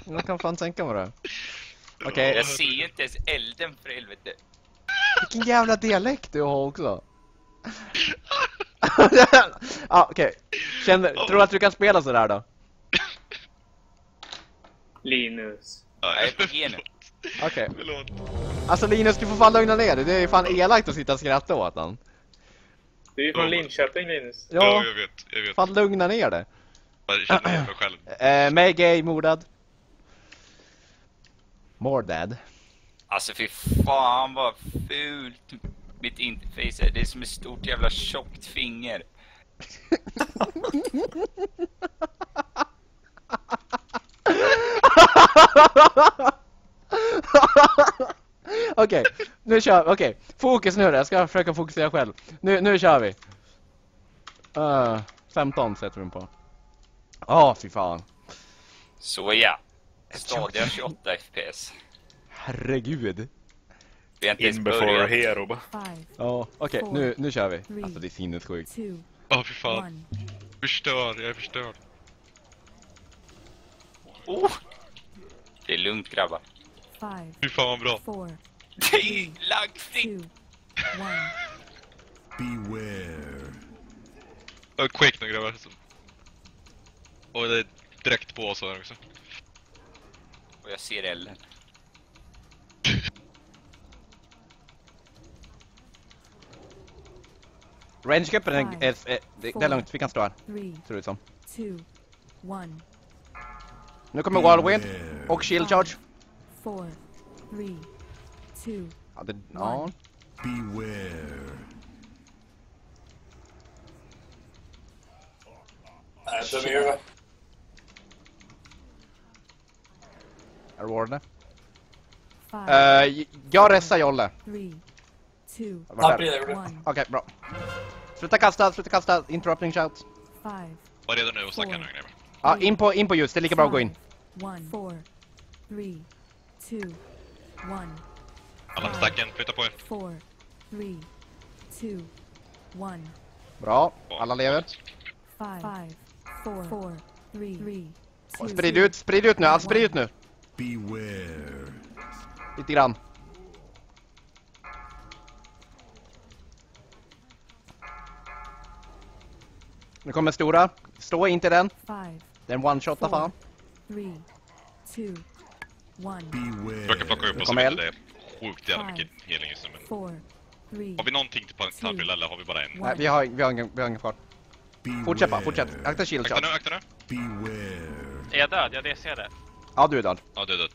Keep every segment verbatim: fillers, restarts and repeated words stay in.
Jag kan fan tänka mig det. Okej. Okay. Jag ser ju inte ens elden för helvete. Vilken jävla dialekt du har också. Ja, okej. Okay. Tror du att du kan spela så där då? Linus. Ja, jag är på G nu. Okej. Okay. Alltså Linus, du får fan lugna ner dig. Det är fan elakt att sitta och skratta åt han. Du är ju från Linköping, Linus. Ja, ja jag vet, jag vet. Fan lugna ner dig. Jag känner igen mig själv. Eh, mig gay, mordad. Mordad. Alltså fy fan vad fult mitt interface är. Det är som ett stort jävla tjockt finger. Okej, nu kör vi. Okej, fokus nu då. Jag ska försöka fokusera själv. Nu, nu kör vi. Uh, femton sätter vi på. Ja, oh, fy fan. Så ja. Stadiga tjugoåtta F P S. Herregud. Vi har inte ens In before börjat. hero bara. Ja, okej, nu, nu kör vi. Alltså det är sinnessjukt. Ja, fy fan. Förstör, jag är förstörd. Oh. Det är lugnt grabbar. Fy fan vad bra. Det är lagfritt. Beware. Ja, Quake nu grabbar. Och det är direkt på oss här också. Och jag ser elden. Range-cupen är, är, är, det, det är lugnt, vi kan stå här. Ser det ut som. Nu kommer Whirlwind och Shield Charge. Four, three, two, Ja, det, ja. Beware. Är det Warden? Uh, jag ressar Jolle. Okej, okay, bra. Sluta kasta, sluta kasta. Interrupting shout. Var redo nu och snacka nu grabbar. Ja, in på, in på ljus. Det är lika bra att gå in. Four, three, two, one. Alla på stacken, flytta på er. Four, three, two, one. Bra, alla lever. Five, four, four, three, two. Sprid ut, sprid ut nu, allt sprid ut nu. Beware. Lite grann. Nu kommer stora. Stå inte den. Den one-shotta fan. Three, two, one. Försöker plocka upp oss med det. Sjukt jävla mycket healing just nu. Men... Har vi någonting till Pantarfrill eller har vi bara en? Nej, vi har, vi har ingen, vi har ingen kvar. Fortsätt bara, fortsätt. Akta shield shot. Akta nu, akta nu. Beware. Är jag död? Ja, det ser jag det. Ja, du är död. Ja, du är död.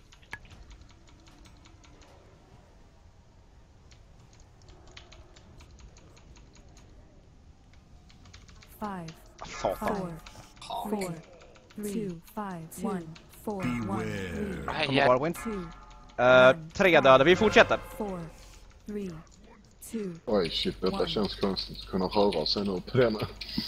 Five, Satan. four, four, three, five, one, four, one, three, Kommer Whirlwind. two, Uh, tre döda, vi fortsätter. four, three, two. Oj, shit, detta känns konstigt att kunna röra sig nu på denna.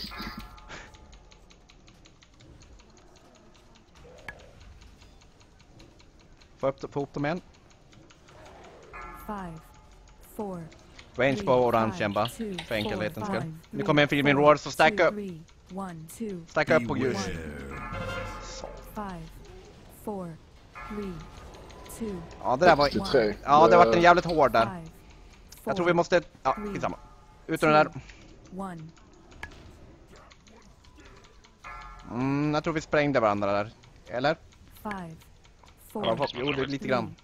Få upp, få upp dem igen. Five, four, Range på orange kämpa. För enkelhetens skull. Nu kommer en Filmin Roar, så stacka upp. Stacka upp på ljus. Five, four, three, two. Ja, det där var... Ja, det har varit en jävligt hård där. Jag tror vi måste... Ja, skitsamma. Ut ur den där. Mm, jag tror vi sprängde varandra där. Eller? Ja, jo, det är lite grann.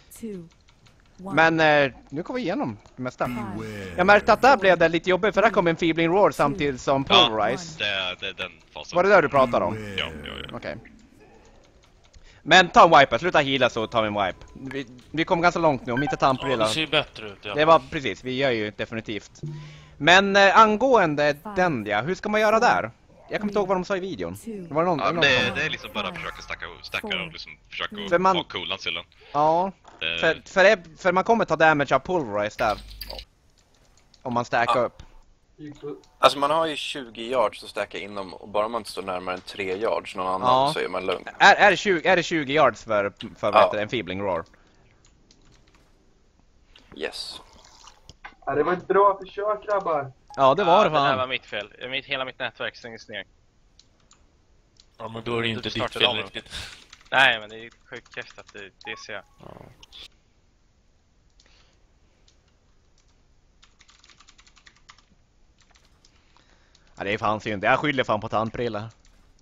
Men eh, nu kommer vi igenom det mesta. Jag märkte att där blev det lite jobbigt för där kom en Feebling Roar samtidigt som Polarize. Ja, det är den fasen. Var det där du pratade om? Ja, ja, ja. Okej. Okay. Men ta en wipe, sluta heala så tar vi en wipe. Vi, vi kom ganska långt nu, om inte Tamprilla. Ja, det ser bättre ut, ja. Det var precis, vi gör ju definitivt. Men eh, angående den, ja, hur ska man göra där? Jag kommer inte ihåg vad de sa i videon. Var det någon, ja, någon det, som... det är liksom bara att försöka stacka, stacka och liksom försöka för man... ha coolan sillen. Ja, det... för, för, det, för man kommer ta damage av Pulverize där. Om man stackar ja. upp. Alltså man har ju tjugo yards att stacka inom och bara man inte står närmare än tre yards någon annan ja. så är man lugn. Är, är, det, tjugo, är det tjugo yards för, för ja. en Feebling Roar? Yes. Ja, det var ett bra försök grabbar. Ja, det var ja, det fan. Det här var mitt fel. Mitt, hela mitt nätverk stängdes ner. Ja, men då är det inte ditt fel riktigt. Nej, men det är sjukt kräft att det, det ser jag. Ja. Ja, det är fan synd. Jag skyller fan på tandprilla.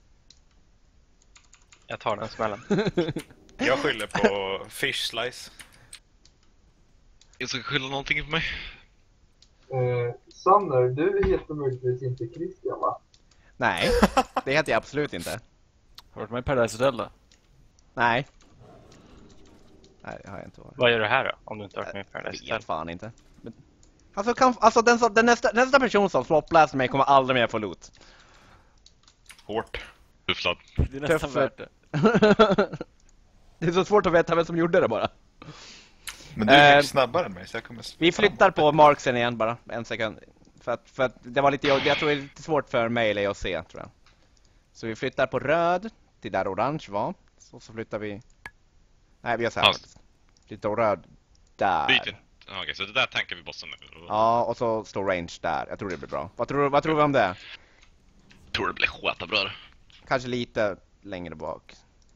Jag tar den smällen. Jag skyller på fish slice. Jag ska skylla någonting på mig. Eh, Sanner, du heter möjligtvis inte Christian, va? Nej, det heter jag absolut inte. Har du varit med i Paradise Hotel då? Nej. Nej, det har jag inte varit. Vad gör du här då? Om du inte har varit med i Paradise Jag vet Hotel? fan inte. Men, alltså, kan, alltså den, som- den nästa, nästa person som floppläser mig kommer aldrig mer få loot. Hårt. Bufflad. Det är nästan Tuff. värt det. Det är så svårt att veta vem som gjorde det bara. Men du är Eh, mycket snabbare än mig så jag kommer... Vi flyttar på marksen igen bara, en sekund. För att, för att det var lite, jag tror det är lite svårt för mig eller att se, tror jag. Så vi flyttar på röd till där orange var. Så, så flyttar vi... Nej, vi gör så här. Alltså. Lite röd där. Byt. Okej, okay, så det där tänker vi bossen nu. Ja, och så står range där. Jag tror det blir bra. Vad tror, vad tror vi om det? Jag tror det blir skitbra. Kanske lite längre bak.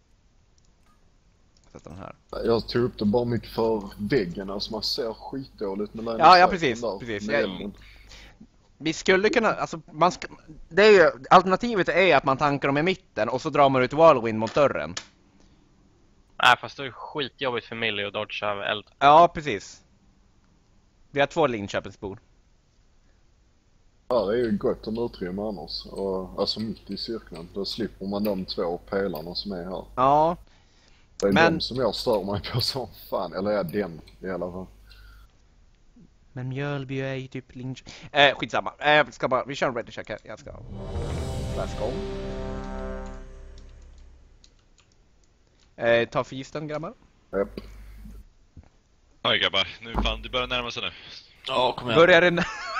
Sätta den här. Jag tog upp det bara mycket för väggen, alltså man ser skitdåligt med Ja, ja, precis, precis. Jag- Vi skulle kunna, alltså man ska, det är ju, alternativet är att man tankar dem i mitten och så drar man ut whirlwind mot dörren. Nej, fast det är skitjobbigt för Millie att dodga över eld. Ja, precis. Vi har två Linköpingsbord. Ja, det är ju gott om utrymme annars. Och, alltså mitt i cirkeln. Då slipper man de två pelarna som är här. Ja, Det är Men- de som jag stör mig på som fan. Eller ja, den i alla fall. men Mjölby är ju typ Linköping. Eh, skitsamma. Eh, ska bara, vi kör en ready check här. Jag ska... Let's go. Eh, ta fisten, grabbar. Japp. Oj grabbar, nu fan, det börjar närma sig nu. Ja, kom igen. Börjar den...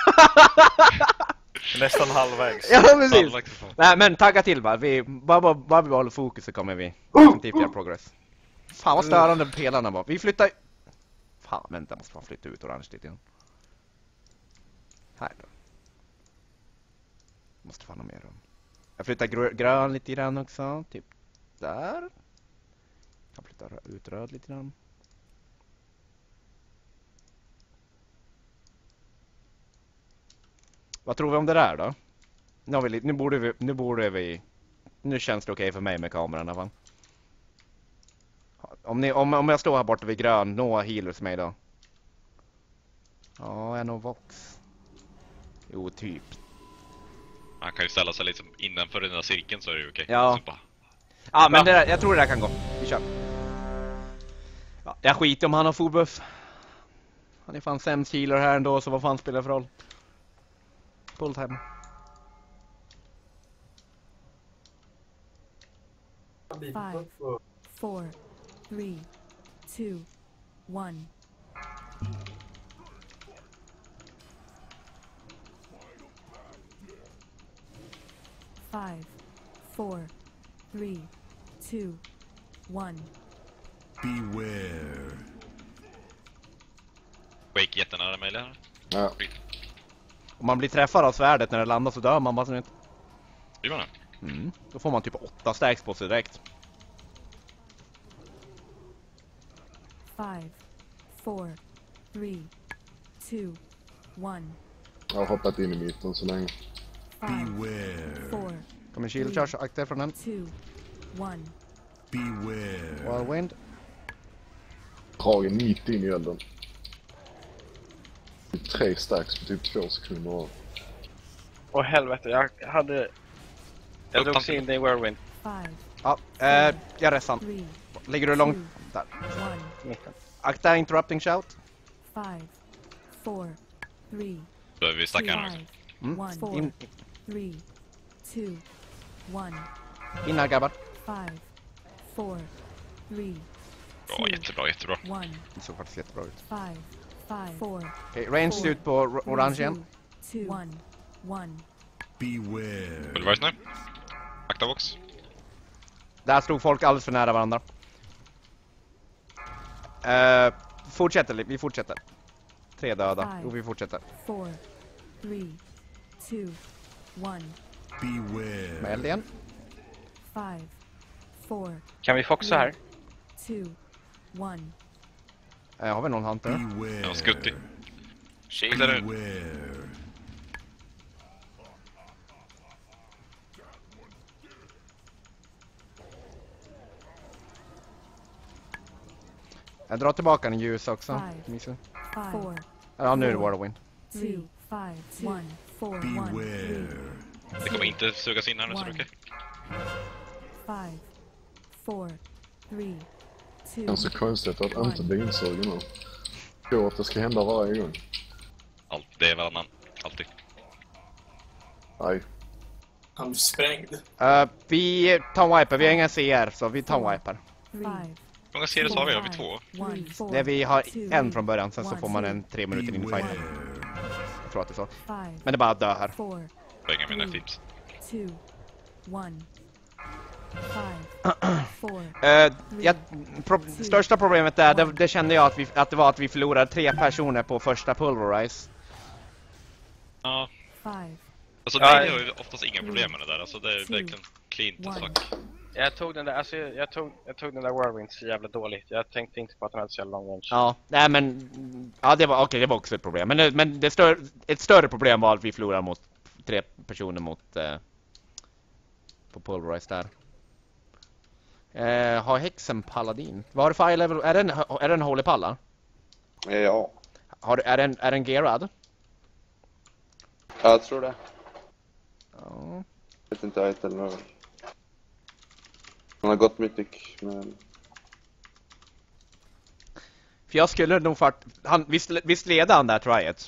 Nästan halvvägs. Ja, precis. Halvvägs för fan. Nej, men tagga till va. Vi, bara, bara, bara vi håller fokus så kommer vi definitivt göra progress. Fan vad störande pelarna var. Vi flyttar... Fan, vänta, måste man flytta ut orange lite igen. Här då. Måste fan ha mer rum. Jag flyttar grö grön lite grann också. Typ där. Jag flyttar rö- ut röd lite grann. Vad tror vi om det där då? Nu, har vi, li- nu borde vi... Nu borde vi... Nu känns det okej för mig med kameran i alla fall. Om, ni, om, om jag står här borta vid grön, nå healers mig då. Ja, jag når Vox. Jo, typ. Man kan ju ställa sig liksom innanför den där cirkeln så är det ju okej. Ja. Så bara, Ja, men det där, jag tror det där kan gå. Vi kör. Ja, jag skiter om han har full buff. Han är fan sämst healer här ändå, så vad fan spelar det för roll? Full time. Five, four, three, two, one. Five, four, three, two, one. Beware. Wake jättenära mig eller? Ja. Om man blir träffad av svärdet när det landar så dör man bara så inte. Blir man det? Mm. Då får man typ åtta stacks på sig direkt. Five, four, three, two, one. Jag har hoppat in i mitten så länge. Five, Beware. four, Kommer shield charge akta från den. two, one. Beware. Whirlwind. Dragen mitt in i elden. Tre stacks på typ två sekunder. Åh helvete, jag hade... Jag drog in det i Whirlwind. Five, Ja, eh, jag ressan. three, Ligger du långt? two, Där. one. Akta interrupting shout. Five, four, three, Behöver vi two, stacka här också. Mm. one. In, Four, three, two, one. in här grabbar. Five, four, three, Bra, two, jättebra, jättebra. one. Det såg faktiskt jättebra ut. Five, five, four, Okej, range four, ut på ro- orange igen. two, one, one. Beware. Vill du vara snäll? Akta box. Där stod folk alldeles för nära varandra. Uh, fortsätter, vi fortsätter. Tre döda. Five. Jo, vi fortsätter. Four, three, two, one. Med Beware. eld igen. Five, four, Kan vi foxa här? two, one. Äh, har vi någon hunter? Ja, en skuttig. Shit. Beware. Jag drar tillbaka en ljus också. Five, four, Ja, nu är det Whirlwind. three, five, one, four, one, Beware. Det kommer inte sugas in här nu, så det är okej. five, four, three, two, Det är så konstigt att inte bli insugen nu. Jo, att det ska hända varje gång. Allt, det är varannan. Alltid. Nej. Han är sprängd. Uh, vi tar en wiper, vi har inga C R så vi tar en wiper. five, Hur många serier har vi? Har vi två? one, four, Det vi har two, en från början, sen så får man en tre minuter in i fighten. Jag tror att det är så. five, Men det är bara att dö här. four, Jag har inga mina tips. two, one, five, four, Uh, jag, pro största problemet där, det, det kände jag att, vi, att det var att vi förlorade tre personer på första pulverize. Ja. five. Alltså nej, jag har ju oftast inga problem med det där. Alltså det är verkligen clean as fuck. Jag tog den där, alltså jag tog, jag tog den där Whirlwind så jävla dåligt. Jag tänkte inte på att den hade så jävla lång range. Ja, nej men... Ja, det var okej, okay, det var också ett problem. Men, det, men det stör, ett större problem var att vi förlorade mot tre personer mot... Eh, på pulverize där. Eh, har häxen paladin? Vad har du för high level? Är den, är den holy palla? Ja. Har, är den, är den gearad? Jag tror det. Ja. Jag vet inte, jag vet eller Han har gått mythic, men... För jag skulle nog fart... Han, visst, visst leder han där tryet?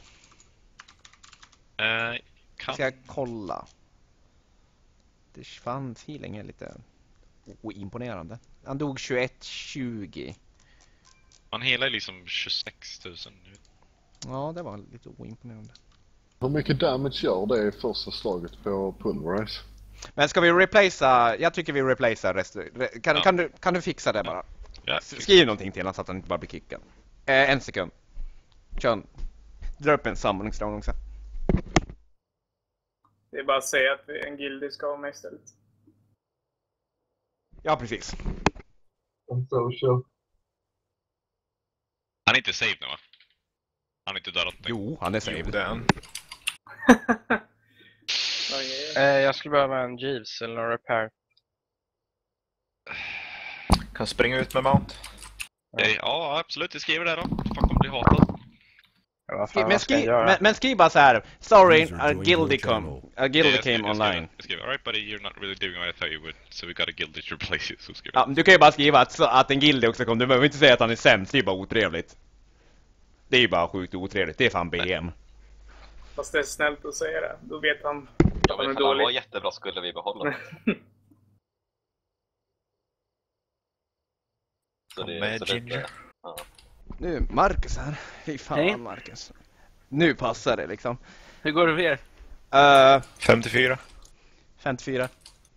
Eh, kan... Ska jag kolla? Det fanns healing är lite oimponerande. Han dog tjugoett tjugo. Man helar liksom tjugosex tusen nu. Ja, det var lite oimponerande. Hur mycket damage gör det i första slaget på pulverize? Men ska vi replacea? Jag tycker vi replacear resten. Kan, Ja. kan, du, kan du fixa det bara? Ja. Skriv någonting till honom så att han inte bara blir kickad. Eh, en sekund. Kör en. Dra upp en samordningsstone också. Det är bara att säga att en gildig ska vara med istället. Ja, precis. En social. Han är inte saved nu, va? Han är inte dödat. Jo, han är saved. Jo, det är han. Eh, jag skulle behöva en Jeeves eller en repair. Kan springa ut med mount. Eh, ja, absolut. Jag skriver det då. Fan kommer bli hatad. Ja, Skri men, skri men, men skriv bara så här. Sorry, a guilty come. A guilty jag skriver, came jag skriver, online. Jag skriver, alright buddy, you're not really doing what I thought you would. So we got a guilty to replace you. Så skriver Ja, men du kan ju bara skriva att, så, att en guilty också kom. Du behöver inte säga att han är sämst. Det är bara otrevligt. Det är ju bara sjukt otrevligt. Det är fan B M. Fast det är snällt att säga det. Då vet han Ja, att han är men han var dålig. jättebra skulle vi behålla. Så det, Med så det, Ginger. ja. Nu, Marcus här. Fy fan, Hej. Marcus. Nu passar det liksom. Hur går det för er? Uh, femtiofyra. femtiofyra.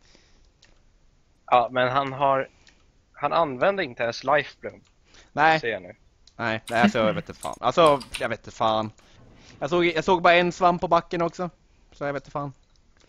Ja, men han har... Han använder inte ens Lifebloom. Nej. Ser jag nu. Nej, nej alltså, jag vet inte fan. Alltså, jag vet inte fan. Jag såg, jag såg bara en svamp på backen också. Så jag vet inte fan.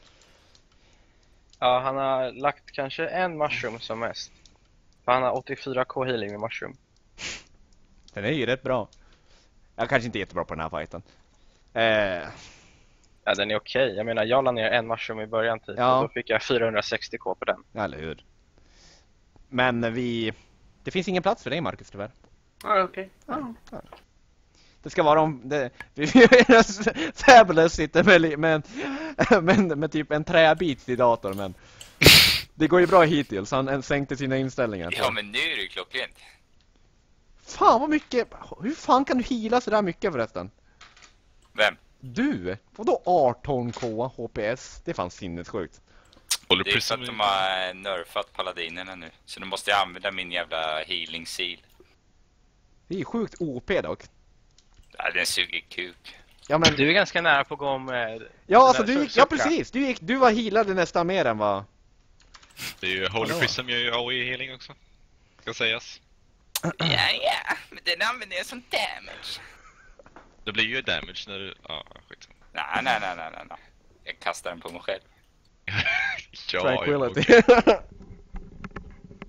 Ja, han har lagt kanske en mushroom som mest. För han har åttiofyra K healing med mushroom. Den är ju rätt bra. Jag kanske inte är jättebra på den här fighten. Eh, Ja, den är okej. Jag menar, jag la ner en mushroom i början typ. Ja. Och då fick jag fyrahundrasextio K på den. eller hur? Men vi... Det finns ingen plats för dig, Marcus, tyvärr. Ja, okej. Ja. Det ska vara om... Det, Fabulous sitter med, med, med, med typ en träbit i datorn, men... Det går ju bra hittills. Han sänkte sina inställningar. Ja, men nu är det ju klockrent. Fan vad mycket... Hur fan kan du heala så där mycket förresten? Vem? Du? Vadå arton K H P S? Det fanns sinnessjukt. Det är för att de har nerfat paladinerna nu. Så då måste jag använda min jävla healing seal. Det är sjukt O P dock. Ja, den suger kuk. Ja, men... Du är ganska nära på att gå med... Ja, alltså du gick... Ja, precis. Du, gick, du var healade nästan mer än vad... Det är ju Holy Prism gör ju A O E healing också. Ska sägas. Ja, ja. Men den använder jag som damage. Det blir ju damage när du... Ja, skit. Nej, nej, nej, nej, nej, nej. Jag kastar den på mig själv. Ja, Tranquility.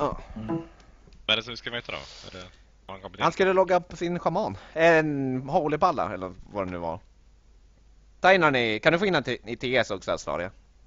Ja. Mm. Vad är det som vi ska möta då? Är det... Han skulle logga på sin shaman. En holy balla eller vad det nu var. Ta in han i, kan du få in han i T S också, Aslaria?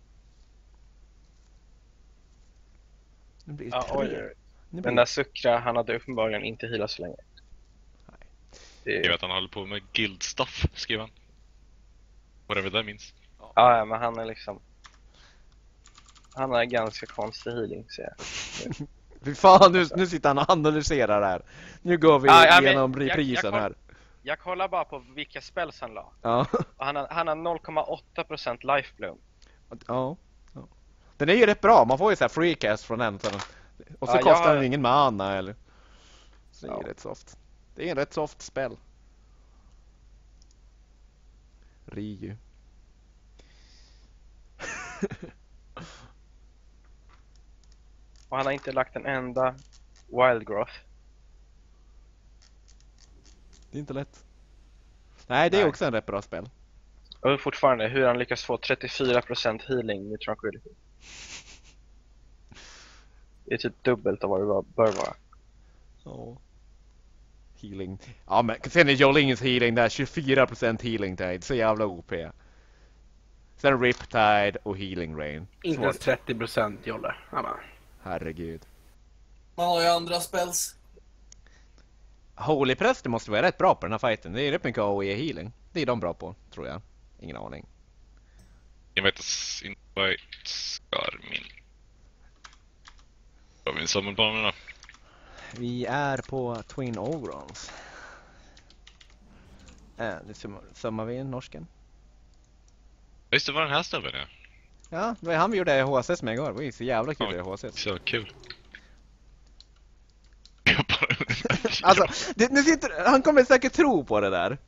Nu blir det Ja, tre. oj, oj. Nu blir Den där Sukra, han hade uppenbarligen inte healat så länge. Nej. Det... Jag vet att han håller på med guild stuff, skriver han. Whatever that means. Ja, ja, men han är liksom... Han har ganska konstig healing, ser jag. Fy fan, nu, nu sitter han och analyserar här. Nu går vi ah, ja, igenom men, reprisen jag, jag koll, här. Jag kollar bara på vilka spells han la. Ja. Och han har, han har noll komma åtta procent life bloom. Ja. Ja. Den är ju rätt bra, man får ju så här free cast från den. Så den och så ja, kostar har... den ingen mana eller. Så det är ja. rätt soft. Det är en rätt soft spel. Ryu. Och han har inte lagt en enda wild growth. Det är inte lätt. Nej, det är Nej. också en rätt bra spel. Och fortfarande hur han lyckas få trettiofyra procent healing med Tranquility. Det är typ dubbelt av vad det var, bör vara. Ja. Healing. Ja, men sen är Jolingens healing där, tjugofyra procent healing tide, så jävla O P. Sen Riptide och Healing Rain. Inte ens trettio procent Jolle. Ja, herregud. Man har ju andra spells. Holy Prester måste vara rätt bra på den här fighten. Det är rätt mycket A O E healing. Det är de bra på, tror jag. Ingen aning. Jag vet inte Skarmin. Vad har vi sammanbanorna? Vi är på Twin Ogrons. Äh, det summar vi in norsken. Visst det var den här snubben, ja. Ja, det var han vi gjorde H S S med igår. Det var ju så jävla kul ja, i H S S. Så kul. Alltså, det, nu sitter, han kommer säkert tro på det där.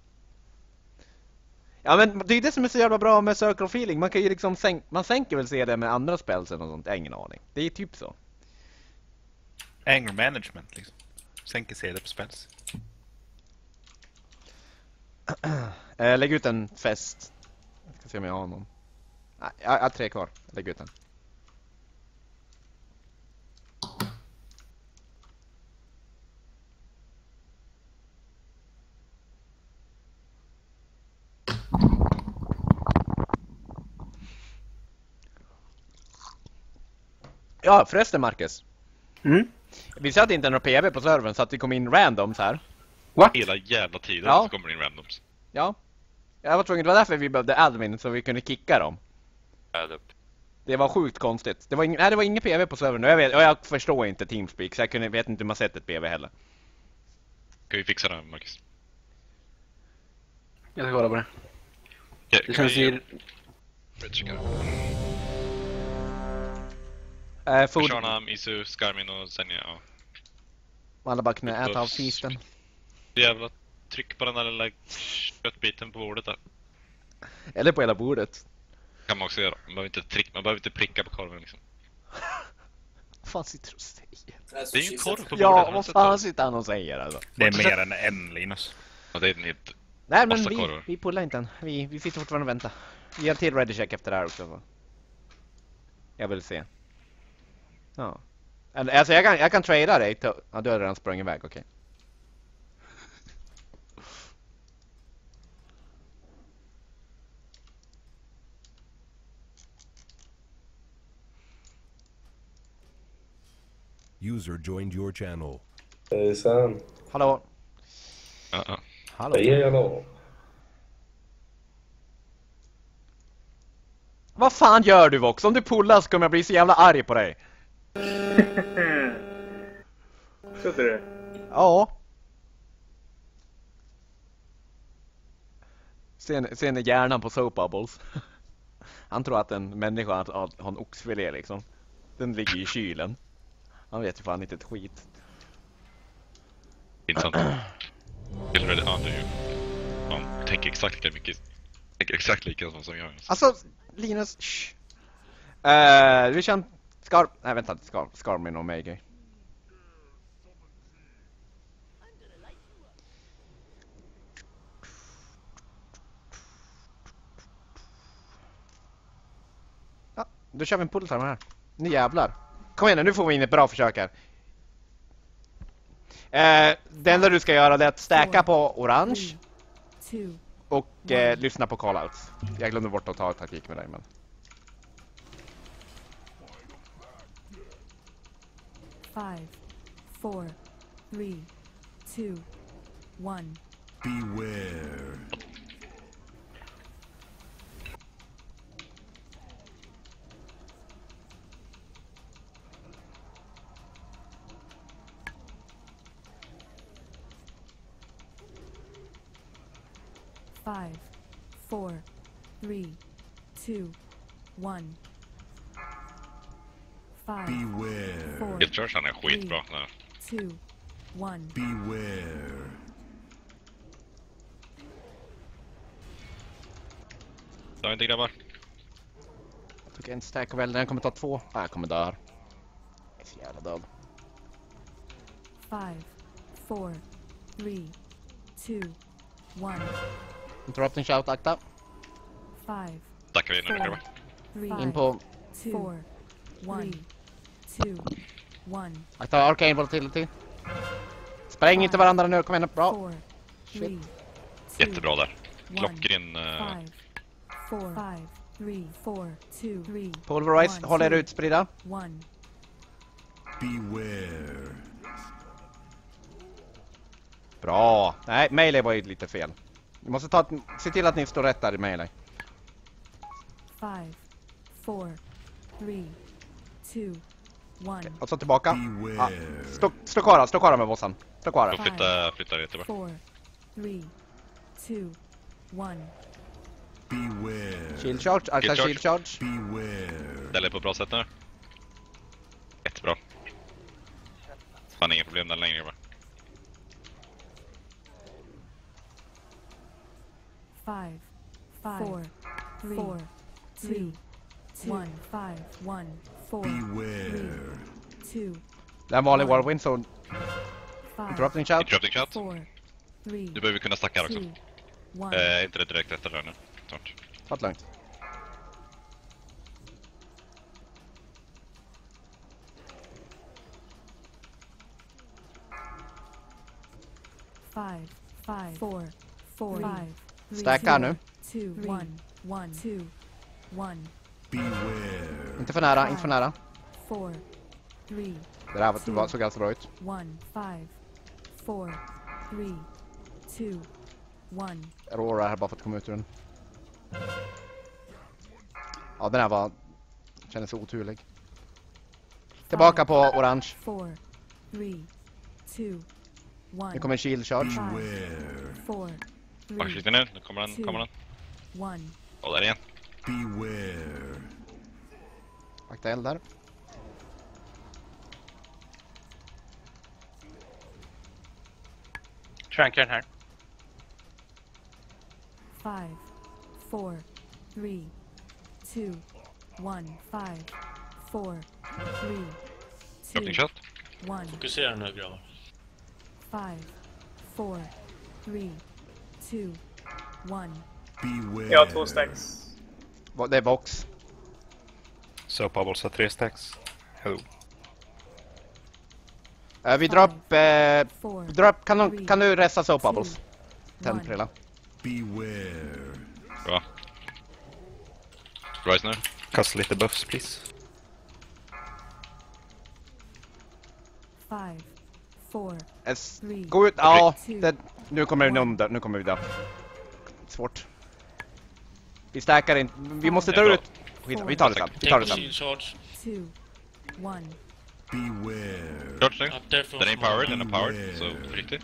Ja, men det är det som är så jävla bra med Circle of Feeling. Man kan ju liksom sänk, man sänker väl se det med andra spel eller något sånt. Ingen aning. Det är typ så. Anger management liksom. Sänker C D på spels. äh, lägg ut en fest. Jag ska se om jag har någon. Nej, jag har tre kvar. Lägg ut den. Ja, förresten Marcus. Mm? Vi satte inte några P V på servern så att det kom in randoms här. What? Hela jävla tiden ja. Så kommer det in randoms. Ja. Jag var tvungen, det var därför vi behövde admin så vi kunde kicka dem. Det var sjukt konstigt. Det var ing, nej, det var ingen P V på servern. Och jag, vet, och jag förstår inte Teamspeak så jag kunde, vet inte hur man sett ett P V heller. Kan vi fixa det, Marcus? Jag ska kolla på det. Ja, det känns ju... Äh, food... Sharnam, Isu, Skarmin och sen ja. Alla bara kunde äta av feasten. Jävla tryck på den där lilla köttbiten på bordet där. Eller på hela bordet. Kan man också göra. Man behöver inte, trick, man behöver inte pricka på korven liksom. Vad fan sitter du och säger? Det är ju en korv på bordet. Ja, vad fan sitter han och säger alltså? Det är mer än en, Linus. Ja, det är en helt... Nej, men vi, vi pullar inte än. Vi, vi sitter fortfarande och väntar. Vi har till ready check efter det här också. Jag vill se. Ja. Alltså jag kan, jag kan trada dig. Ja, du har redan sprungit iväg, okej. Okay. User joined your channel. Hejsan. Hallå. Uh-uh. Hallå. Hej, hallå. Vad fan gör du, Vox? Om du pullar så kommer jag bli så jävla arg på dig. Trodde du? Ja. Sen, sen är hjärnan på Soap Bubbles. Han tror att en människa har, har en oxfilé liksom. Den ligger i kylen. Han vet ju fan inte ett skit. Intressant. Tillrädd, ja, det är ju... Han tänker exakt lika mycket. Tänker exakt lika som jag. Alltså, Linus... Uh, vi känner... Skar... Nej, vänta. Skar... Skarmin och Meigay. Ja, då kör vi en pulltarm här. Ni jävlar. Kom igen nu, nu får vi in ett bra försök här. Eh, det enda du ska göra det är att stacka på orange. Och eh, lyssna på callouts. Jag glömde bort att ta ett taktik med dig, men... Five, four, three, two, one. Beware. Five, four, three, two, one. Five, Beware. four, Guildchargen är skitbra. three, two, one. Beware. Ta inte grabbar. Jag tog en stack av elden, den kommer ta två. Ah, jag kommer dö här. Jag är så jävla död. Five, four, three, two, one. Interrupting shout, akta. Five, Tackar vi in nu grabbar. three, In på... four, one, two, one. Akta arcane volatility. Spräng inte varandra nu, kom igen, bra. Four, three, Jättebra där. one, Klockren. Uh... Five, four, five, three, four, two, three. Pulverize, one, håll er two, utspridda. One. Beware. Bra. Nej, melee var ju lite fel. Vi måste ta ett, se till att ni står rätt där i melee. Five, four, three, two, one. Och så tillbaka. Ah, Beware. stå, stå kvar här, stå kvar här med bossen. Stå kvar Då här. flyttar flyttar jättebra. Four, three, two, one. Beware. Shield charge, akta Shield shield charge. Beware. Ställer på bra sätt nu. Jättebra. Fan, inga problem där längre grabbar. Five, five, four, three, four, two, one, five, one, four, Beware. three, two, Det är en vanlig whirlwind, så five, interrupting shout. Interrupting shot. four, three, Nu behöver vi kunna stacka här också. two, one. Eh, inte det direkt efter det här nu. Snart. Ta det lugnt. Five, five, four, four, five, three, Stacka nu. two, one, one, two, one, Beware. Inte för nära, inte för nära. four, three, Det där var, var, såg ganska bra ut. one, five, four, three, two, one. Aurora här bara för att komma ut ur den. Ja, den här var... Kändes så oturlig. Tillbaka på orange. Four, three, two, one. Nu kommer en shield charge. Five, four, Back three, lite nu. Nu kommer den. two, Kommer den. one. Och där igen. Beware. Akta eld där. Trankern här. Five, four, three, two, one. Five, four, three, Dropping two, shot. one. Fokusera nu grabbar. Five, four, three, two, one. Beware. Jag har två stacks. Va- Det är box. Soap bubbles har tre stacks. Hello. Uh, vi drar upp... Uh, Four, drar upp kan, du, kan du resta soap bubbles? two, Tänd one. Prilla. Beware. Bra. Rise nu. Kasta lite buffs, please. Five, four, S three, gå ut. Ja, two, det, nu kommer vi under. Nu kommer vi där. Svårt. Vi stackar inte. Vi måste Det är dra bra. ut. Skit, vi tar det sen. Vi tar det sen. charge. two, one. Beware. Klart nu. Up there from Den är powered, den är powered. Beware. Så på riktigt.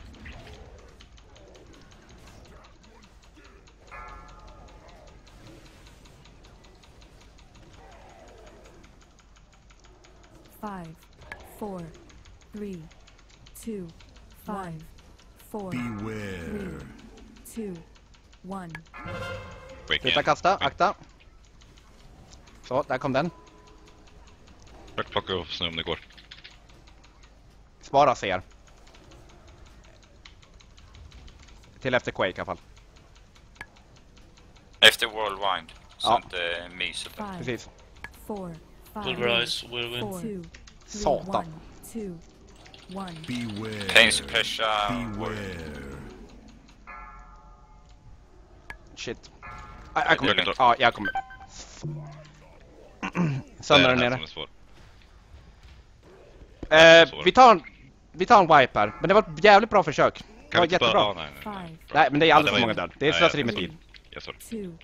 Five, four, three, two, five, four, Beware. three, two, one. Break Sluta igen. kasta, akta. Så, där kom den. Försök plocka upp snö om det går. Spara ser. Till efter Quake i alla fall. Efter Whirlwind. Så Ja. inte myset. Five, Precis. four, five, Pulverize, whirlwind. four, two, Satan. two, one. Beware. Pain suppressa. Beware. Shit. Jag, jag kommer. Ja, jag kommer. Sönder där nere. Eh, vi tar en, vi tar en wipe här. Men det var ett jävligt bra försök. Det var jättebra. Bara, nej, nej. nej, men det är alldeles ja, för många där. Det är slöseri med tid. Jag såg.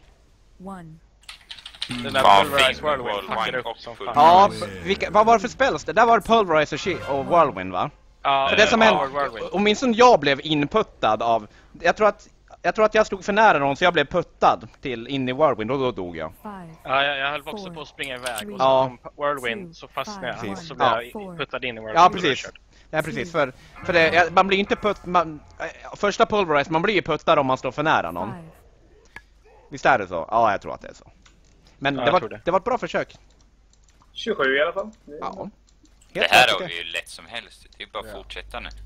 Den där Pulverize Whirlwind fuckade upp som fan. Ja, vilka, vad var det för spells? Det där var Pulverize och Whirlwind, va? Ja, för det som ja, en, åtminstone jag blev inputtad av... Jag tror att jag tror att jag stod för nära någon så jag blev puttad till in i Whirlwind och då dog jag. Ja, jag, jag höll också på att springa iväg och ja. så Whirlwind så fastnade jag och så blev ja. jag puttad in i Whirlwind. Ja, precis. Ja, precis. För, för det, man blir inte putt... Man, första Pulverize, man blir ju puttad om man står för nära någon. Visst är det så? Ja, jag tror att det är så. Men ja, det, var, det. det var ett bra försök. tjugosju i alla fall. Ja. Det här har vi ju lätt som helst. Det är bara att ja. fortsätta nu.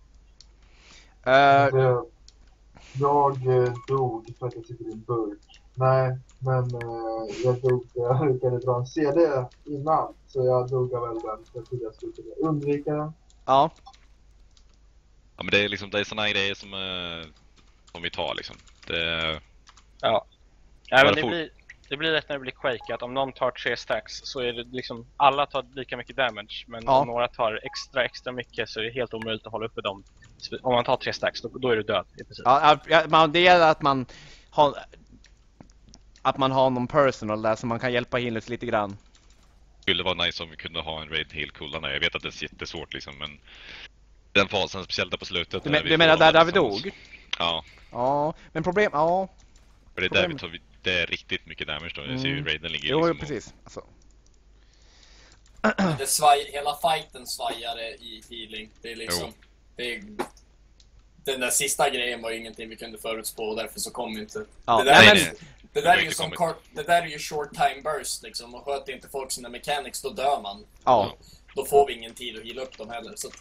Uh, jag dog för att jag sitter i en burk. Nej, men uh, jag dog för jag råkade dra en C D innan. Så jag dog väl den för att jag skulle undvika den. Ja. Ja, men det är liksom det är såna grejer som, uh, som vi tar liksom. Det... Ja. Ja, men det blir, det blir rätt när det blir Quake att om någon tar tre stacks så är det liksom alla tar lika mycket damage, men ja. om några tar extra extra mycket så är det helt omöjligt att hålla uppe dem. Om man tar tre stacks då, då är du död i princip. Ja, man, det gäller att man har att man har någon personal där så man kan hjälpa Healers lite grann. Det skulle vara nice om vi kunde ha en raid heal coolare. Jag vet att det är jättesvårt liksom, men den fasen speciellt där på slutet. Du, men, du menar där, där vi dog? Ja. Ja, men problem ja. För det är där vi tar, det är riktigt mycket damage då. Jag ser ju raiden ligger jo, liksom precis. Alltså. Det svaj, hela fighten svajade i healing. Det är liksom det är, den där sista grejen var ingenting vi kunde förutspå och därför så kom inte. Ja, det där, nej, är, nej. Det, där är ju som kort, det där är ju short time burst liksom, och sköter inte folk sina mechanics då dör man. Ja. Då, då får vi ingen tid att heala upp dem heller så.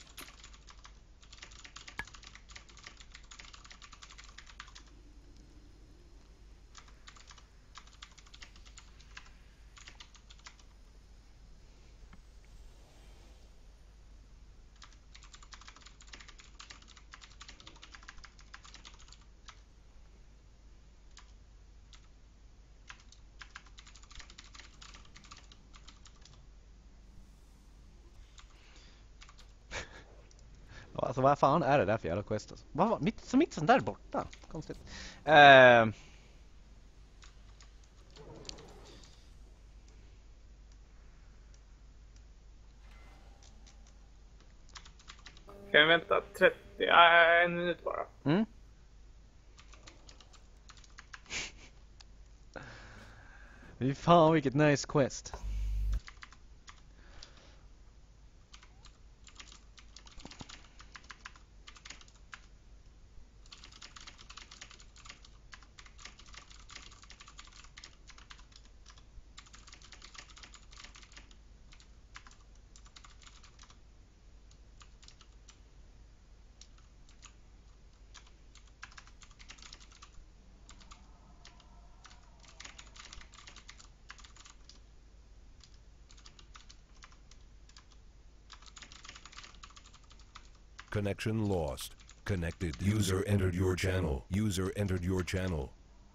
Alltså vad fan är det där för jävla quest? Alltså? Vad var mitt så mitt sån där borta? Konstigt. Eh Kan vi vänta trettio, äh, en minut bara. Mm. Fy fan vilket nice quest. Connection lost. Connected. User entered your channel. User entered your channel.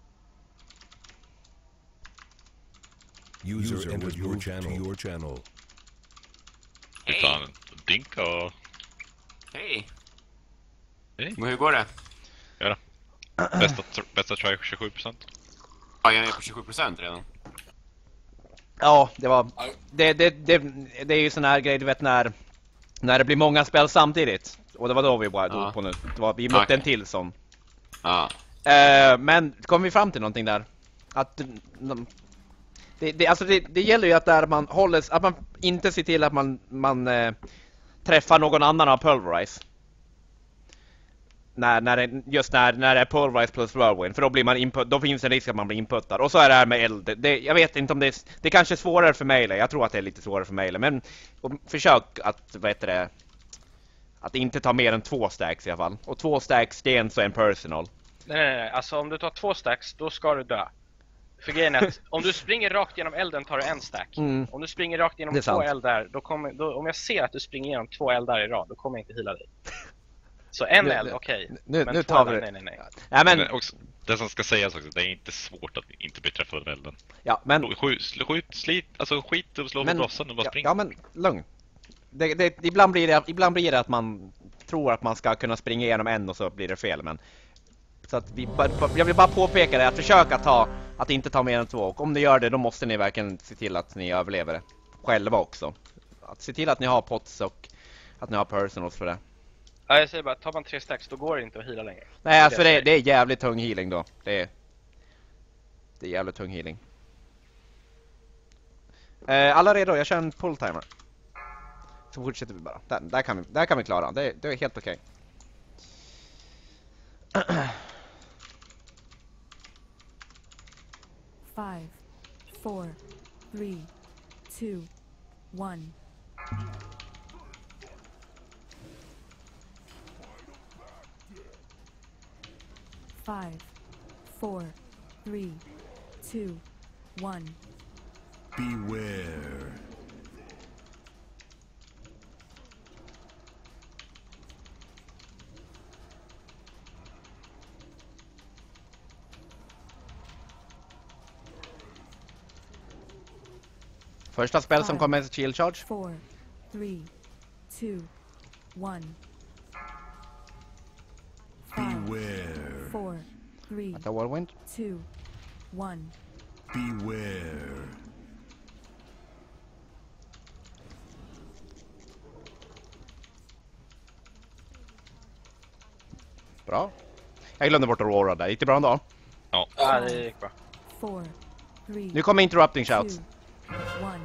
User, User entered your channel. Your channel. Hej. Fan, dinka. Hej. Hej. Hur går det? Ja då. Bästa, bästa try tjugosju procent. Ja, jag är på tjugosju procent redan. Ja, det var det det det, det är ju sån här grej du vet när när det blir många spel samtidigt. Och det var då vi bara dog ja. på nu. Det var, vi mötte okay. en till som. Ja. Eh, men kom vi fram till någonting där? Att det, det, alltså det, det gäller ju att där man håller, att man inte ser till att man, man eh, träffar någon annan av Pulverize. När, när det, just när, när det är Pulverize plus Whirlwind. För då, blir man input, då finns det en risk att man blir inputtad. Och så är det här med eld. Det, jag vet inte om det är, det kanske är svårare för mig. Jag tror att det är lite svårare för mig. Men försök att, vad heter det, att inte ta mer än två stacks i alla fall. Och två stacks, det är en så en personal. Nej, nej, nej. Alltså om du tar två stacks, då ska du dö. För grejen är att om du springer rakt genom elden tar du en stack. Mm. Om du springer rakt genom två sant. eldar, då kommer, då, om jag ser att du springer genom två eldar i rad, då kommer jag inte hila dig. Så en Nu- eld, okej. nu- nu Men två tar vi eldar, det. nej, nej, nej. Ja, men, Men också, det som ska sägas också, det är inte svårt att inte bli träffad av elden. ja, men, Skjut, skjut, slit, alltså skit och slå på men, brossan och bara ja, spring. ja, men lugn. Det, det, ibland, blir det, ibland blir det att man tror att man ska kunna springa igenom en och så blir det fel. Men, så att vi, bara- jag vill bara påpeka det, att försöka ta, att inte ta mer än två. Och om ni gör det, då måste ni verkligen se till att ni överlever det själva också. Att se till att ni har pots och att ni har personals för det. Ja, jag säger bara, tar man tre stacks, då går det inte att heala längre. Nej, alltså jag det, säger. det är jävligt tung healing då. Det är, det är jävligt tung healing. Eh, alla redo? Jag kör en pull timer. Så fortsätter vi bara. Där, där, kan, vi, där kan vi klara. Det, det är helt okej. Five, four, three, two, one. Five, four, three, two, one. Beware. Första spel som kommer är Shield Charge. Four, three, two, one. Five, Beware. four, three, Vänta, Whirlwind. two, one. Beware. Bra. Jag glömde bort Aurora där. Gick det bra ändå? Ja. Ja, det gick bra. Four, three, Nu kommer interrupting shouts. two, one.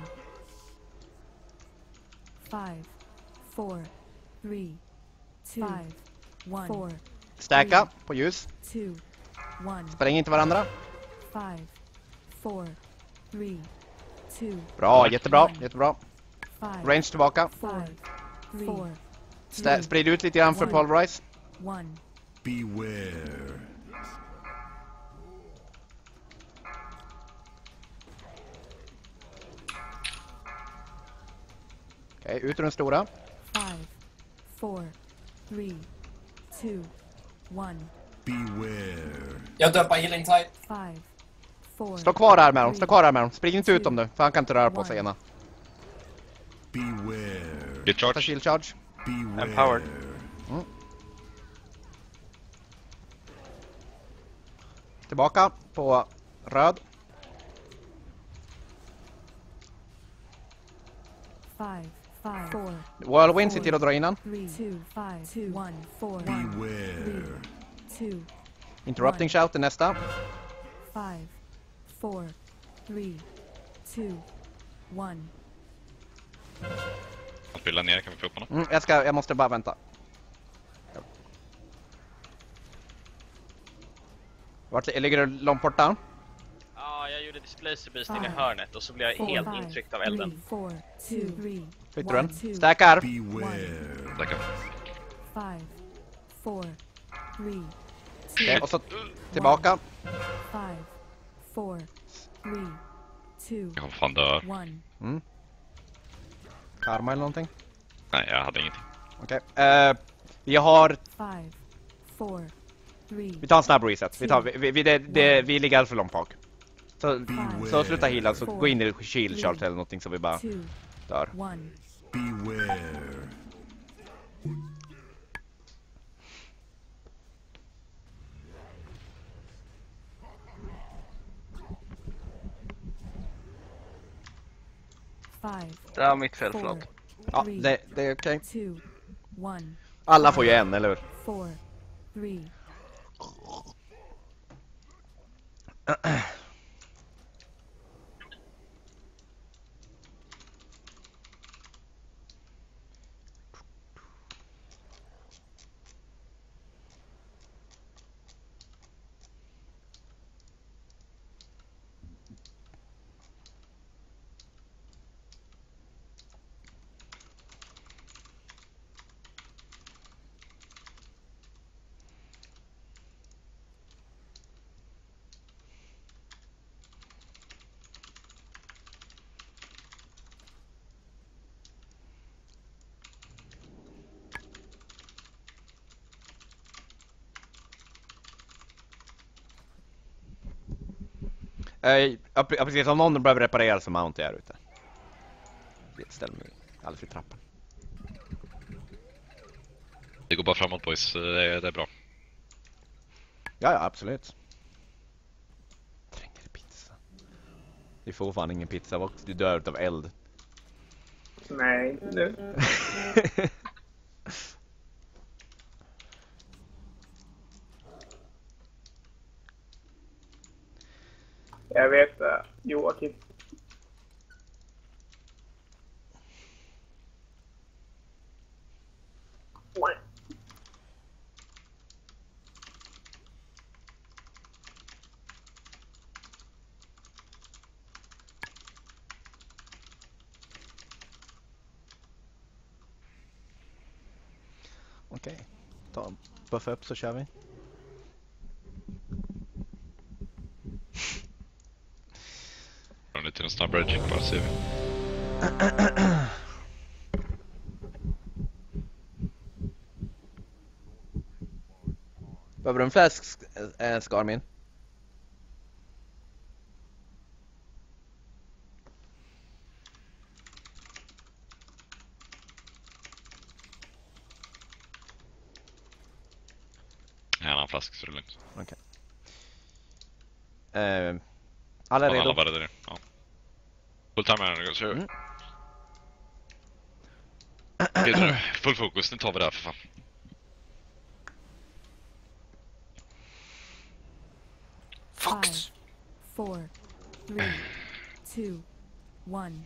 Five, four, three, two, five, one, four, Stacka på ljus. two, one. Spräng inte varandra. Five, four, three, two. Bra, jättebra, jättebra. Five, Range tillbaka. five, three, four, Sta- sprid ut lite grann för Pulverize. one. Beware. Okej, ut ur den stora. Five, four, three, two, one. Beware. Jag döpar healing type. Five, four. Stå kvar här med dem, stå kvar här med dem. Spring inte ut dem nu, för han kan inte röra på sig ena. Beware. Get charge. Ta shield charge. Beware. Empowered. Mm. Tillbaka på röd. Five, five, four. Whirlwind, se till att dra innan. Three, two, five, two, one, four, Beware. two, Interrupting shout är nästa. five, four, three, two, one. Han pillar ner, kan vi få upp honom? Mm, jag, ska, jag måste bara vänta. Vart ligger du långt borta? Ja, jag gjorde displacer beast inne i hörnet och så blev jag Four, helt five, intryckt av elden. three, four, two, three, Fick du one, den? two, Stackar. Beware. Där kan five, four, three, Okej, two, och så tillbaka. five, four, three, two, Jag kommer fan dö. one. Mm. Karma eller någonting? Nej, jag hade ingenting. Okej. Eh, vi har... Five, four, three, Vi tar en snabb reset. Vi, tar, vi, vi, det, det, vi ligger alldeles för långt bak. Så, så sluta heala, så gå in i shield charge eller någonting så vi bara two, dör. one. Beware. Five, Det var mitt fel, four, förlåt. Ja, three, det, det är okej. two, one. Alla får ju en, eller hur? Four, three, Uh, ja, precis, om någon behöver reparera så mount jag är ute. Ställ mig alldeles vid trappan. Det går bara framåt boys, det är, det är bra. Ja, ja, absolut. Tränger pizza. Det får fan ingen pizza, du dör av eld. Nej, nu. Jag vet uh, Joakim. Okej, okay. Ta buffa upp så kör vi. Jag har lite en snabb bridging bara ser vi. Behöver du en fläsk, äh, Skarmin? En annan flask så är det lugnt. Okej. Okay. Uh, alla är redo? Alla var redo, ja. Full timer nu, kör. Mm. Vidare, full fokus, nu tar vi det här för fan. Fox. Four, three, two, one.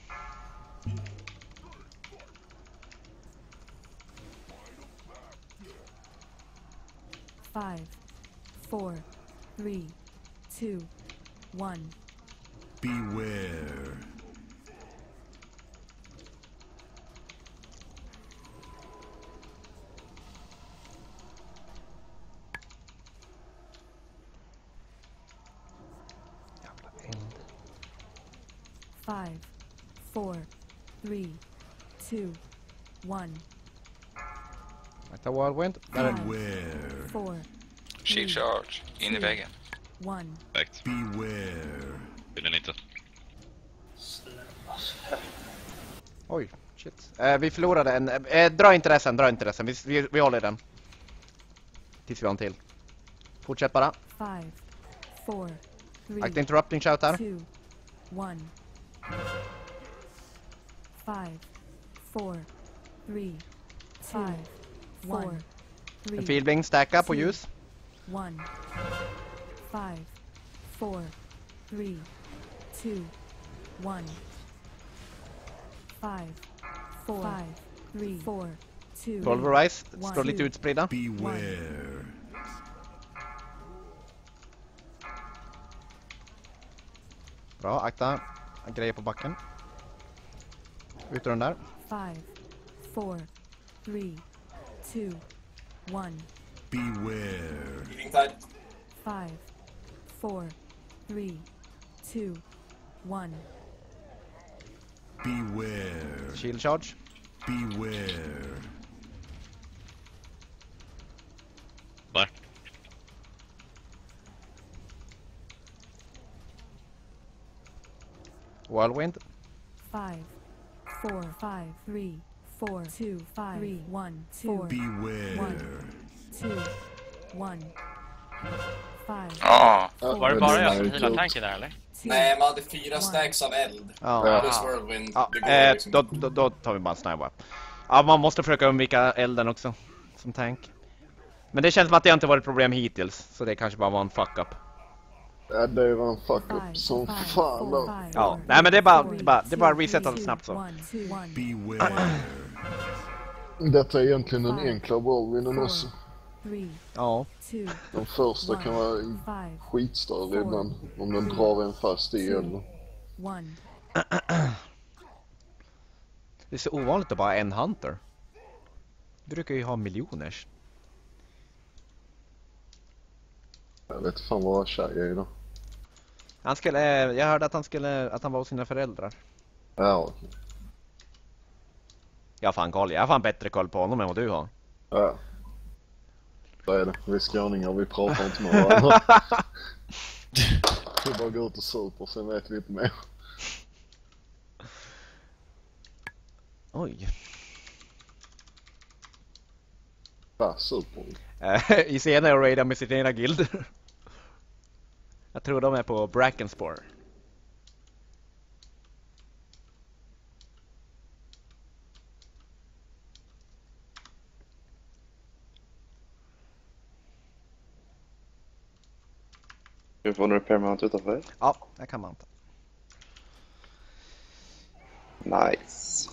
Five, four, three, two, one. Beware. Five, four, three, two, one. Like the whirlwind. Beware. Four. Shield charge. In i väggen. One. Perfekt. Beware. Vill den inte. Oj, shit. Eh, vi förlorade en. Eh, dra inte det sen, dra inte det sen. Vi, vi, vi håller den. Tills vi har en till. Fortsätt bara. Five, four, three, Act interrupting shout här. Two, one. Five, four, three, five, four, three. En fielding stacka på ljus. One. Five, four, three, two, one. Five, four, five, three, four, two. Pulverize. Står lite utspridda. Beware. Bra, akta. Grejer på backen. Ut ur den där. Five, four, three, two, one. Beware. Five, four, three, two, one. Beware. Shield charge. Beware. Där. Whirlwind. Five, four, five, three, four, two, five, three, one, two, beware. One, two, one, five. Ja. Oh. Var det bara jag som healade tanken där eller? Nej, man hade fyra stacks av eld. Ja. Plus whirlwind. Ja. Det går Eh, liksom. då, då, då tar vi bara en snabb. Ja, man måste försöka undvika elden också. Som tank. Men det känns som att det inte varit ett problem hittills. Så det kanske bara var en fuck-up. Ja, det var en fuck-up som fan då. Ja, nej men det är bara, det är bara, det är bara resetta snabbt så. Beware. Detta är egentligen den enkla whirlwinden också. Ja. Den första kan vara skitstörig ibland. Om den drar en fast i elden. Det är så ovanligt att bara en hunter. Du brukar ju ha miljoners. Jag vet fan vad tjej är idag. Han skulle, jag hörde att han skulle, att han var hos sina föräldrar. Ja, okej. Jag har fan koll, jag har fan bättre koll på honom än vad du har. Ja. Så är det, vi skåningar, vi pratar inte med varandra. får bara gå ut och super, sen vet vi inte mer. Oj. Ja, super. I senare raidar med sitt egna guild. Jag tror de är på Brackenspore. Du får en repair mount utanför? Ja, det kan man inte. Nice.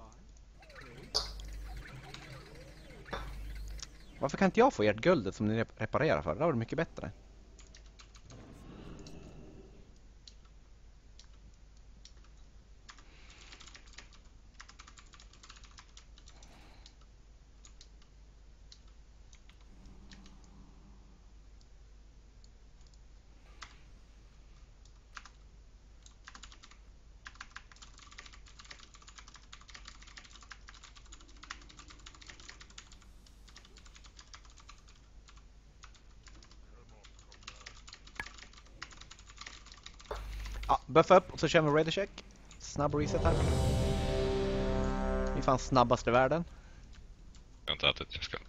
Varför kan inte jag få ert guldet som ni reparerar för? Det var mycket bättre. Ja, buffa upp och så kör vi ready check. Snabb reset här. Vi fanns snabbast i världen. Jag har inte ätit, jag ska.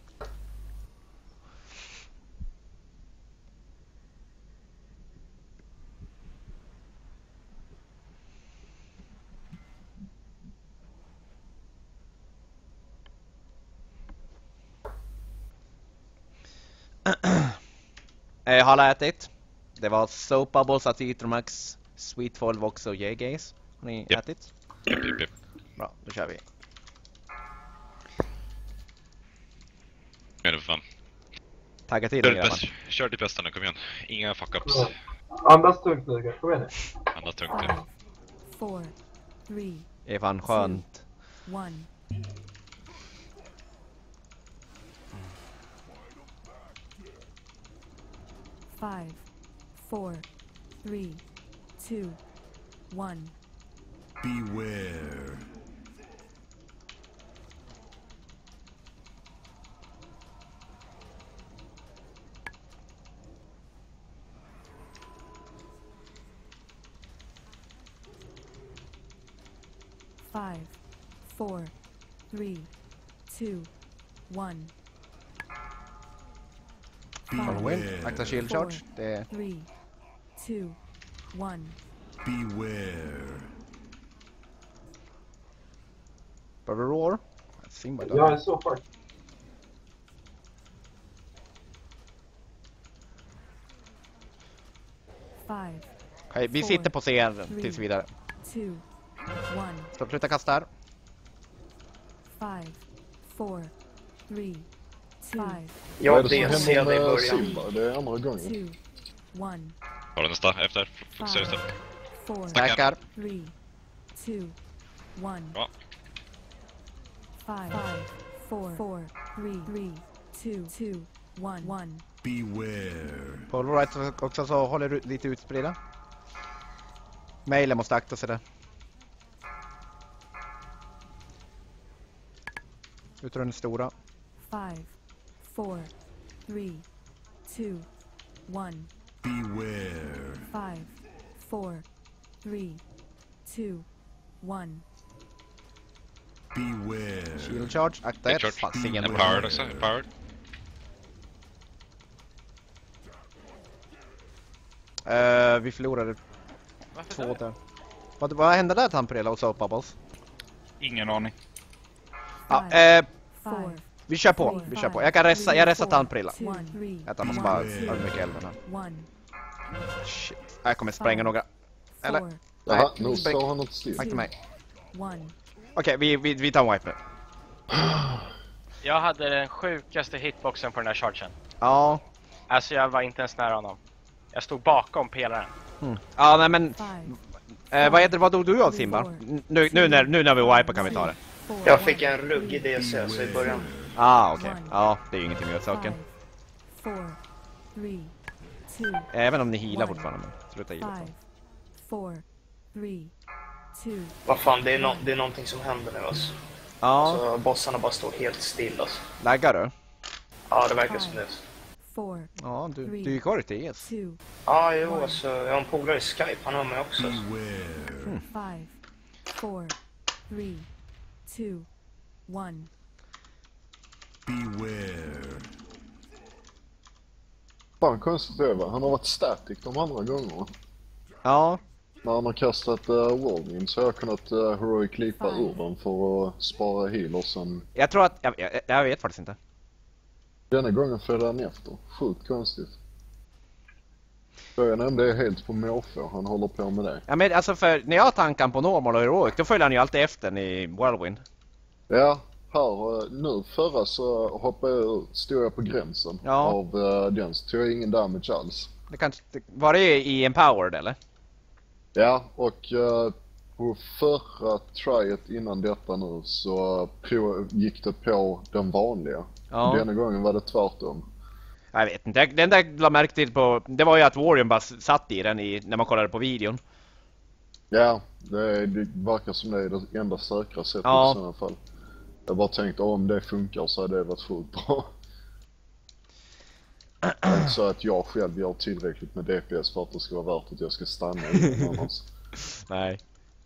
Jag har alla ätit. Det var Soap Bubbles, Atytromax, Sweetfall, Vox och J-Gaze. Har ni yep. ätit? Yep, yep, yep. Bra, då kör vi. Ja, det fan. Tagga till den, grabbar. Kör ditt bästa nu, kom igen. Inga fuck-ups. Ja. Andas tungt nu, kom igen nu. Andas tungt, ja. Four, three, det är fan skönt. two, one. Five, four, three, two, one. Beware. Five, four, three, two, one. Halloween, akta shield charge. Det är... Three, two, one. Beware. Behöver roar? Simba Jag är så fuck. Five. Okej, vi sitter på C R tills vidare. Two, one. Så sluta kasta här. Five, four, three, five. Jag D C i början. Simba, det är andra gången. Two, one. Har du nästa efter? Fokusera just Four, Stackar. three, two, one. Bra. Five, five, four, four, three, three, two, two, one, one. Beware. På right också så håller du lite utspridda. Mailen måste akta sig där. Ut ur den stora. Five, four, three, two, one. Beware. Five, four, three, two, one. Beware. Shield charge, akta ett. Charge. Fast ingen Empowered också, empowered. Uh, vi förlorade två där. Vad, vad hände där, Tamperella och Soap Bubbles? Ingen aning. Ja, eh, vi kör på, vi kör på. Jag kan resa, jag resar Tamperella. Jag måste bara ödmjuka elden här. Shit, jag kommer spränga några. Eller? Jaha, nu står han inte still. Tack till mig. Okej, okay, vi, vi, vi tar en wipe nu. Jag hade den sjukaste hitboxen på den här chargen. Ja. Alltså jag var inte ens nära honom. Jag stod bakom pelaren. Mm. Ja, nej men... Eh, vad heter det, vad dog du av, Simba? Nu, nu, när, nu när vi wipar kan vi ta det. Jag fick en ruggig D C så i början. Ah, okej. Okay. Ja, det är ju ingenting med saken. Även om ni healar fortfarande, men sluta heala. Vad fan, det är, no det är någonting som händer nu alltså. Ja. Så bossarna bara står helt still alltså. Laggar du? Ja, det verkar som det. four, Ja, du, three, du är ju kvar i T S. two, Ja, jo, alltså, jag har en polare i Skype, han hör mig också. mm. five, four, three, two, one. Beware. Fan konstigt det va? Han har varit static de andra gångerna. Ja. När han har kastat uh, Whirlwind så har jag kunnat uh, heroic klippa ur den för att spara healersen. Jag tror att, jag, jag, jag vet faktiskt inte. Denna gången följde han efter. Sjukt konstigt. Så jag nämnde det helt på måfå, han håller på med det. Ja men alltså för när jag tankar på normal och heroic då följer han ju alltid efter i Whirlwind. Ja, här nu förra så hoppade jag ut, stod jag på gränsen ja. av uh, den så tog jag ingen damage alls. Det kanske, var det i Empowered eller? Ja, och uh, på förra tryet innan detta nu så pro- gick det på den vanliga. Ja. Denna gången var det tvärtom. Jag vet inte, den där jag la märke till på, det var ju att Warrior bara satt i den i, när man kollade på videon. Ja, det, det verkar som det är det enda säkra sättet ja. I sådana fall. Jag bara tänkte om det funkar så hade det varit fullt bra. Inte så att jag själv gör tillräckligt med D P S för att det ska vara värt att jag ska stanna i annars. Nej.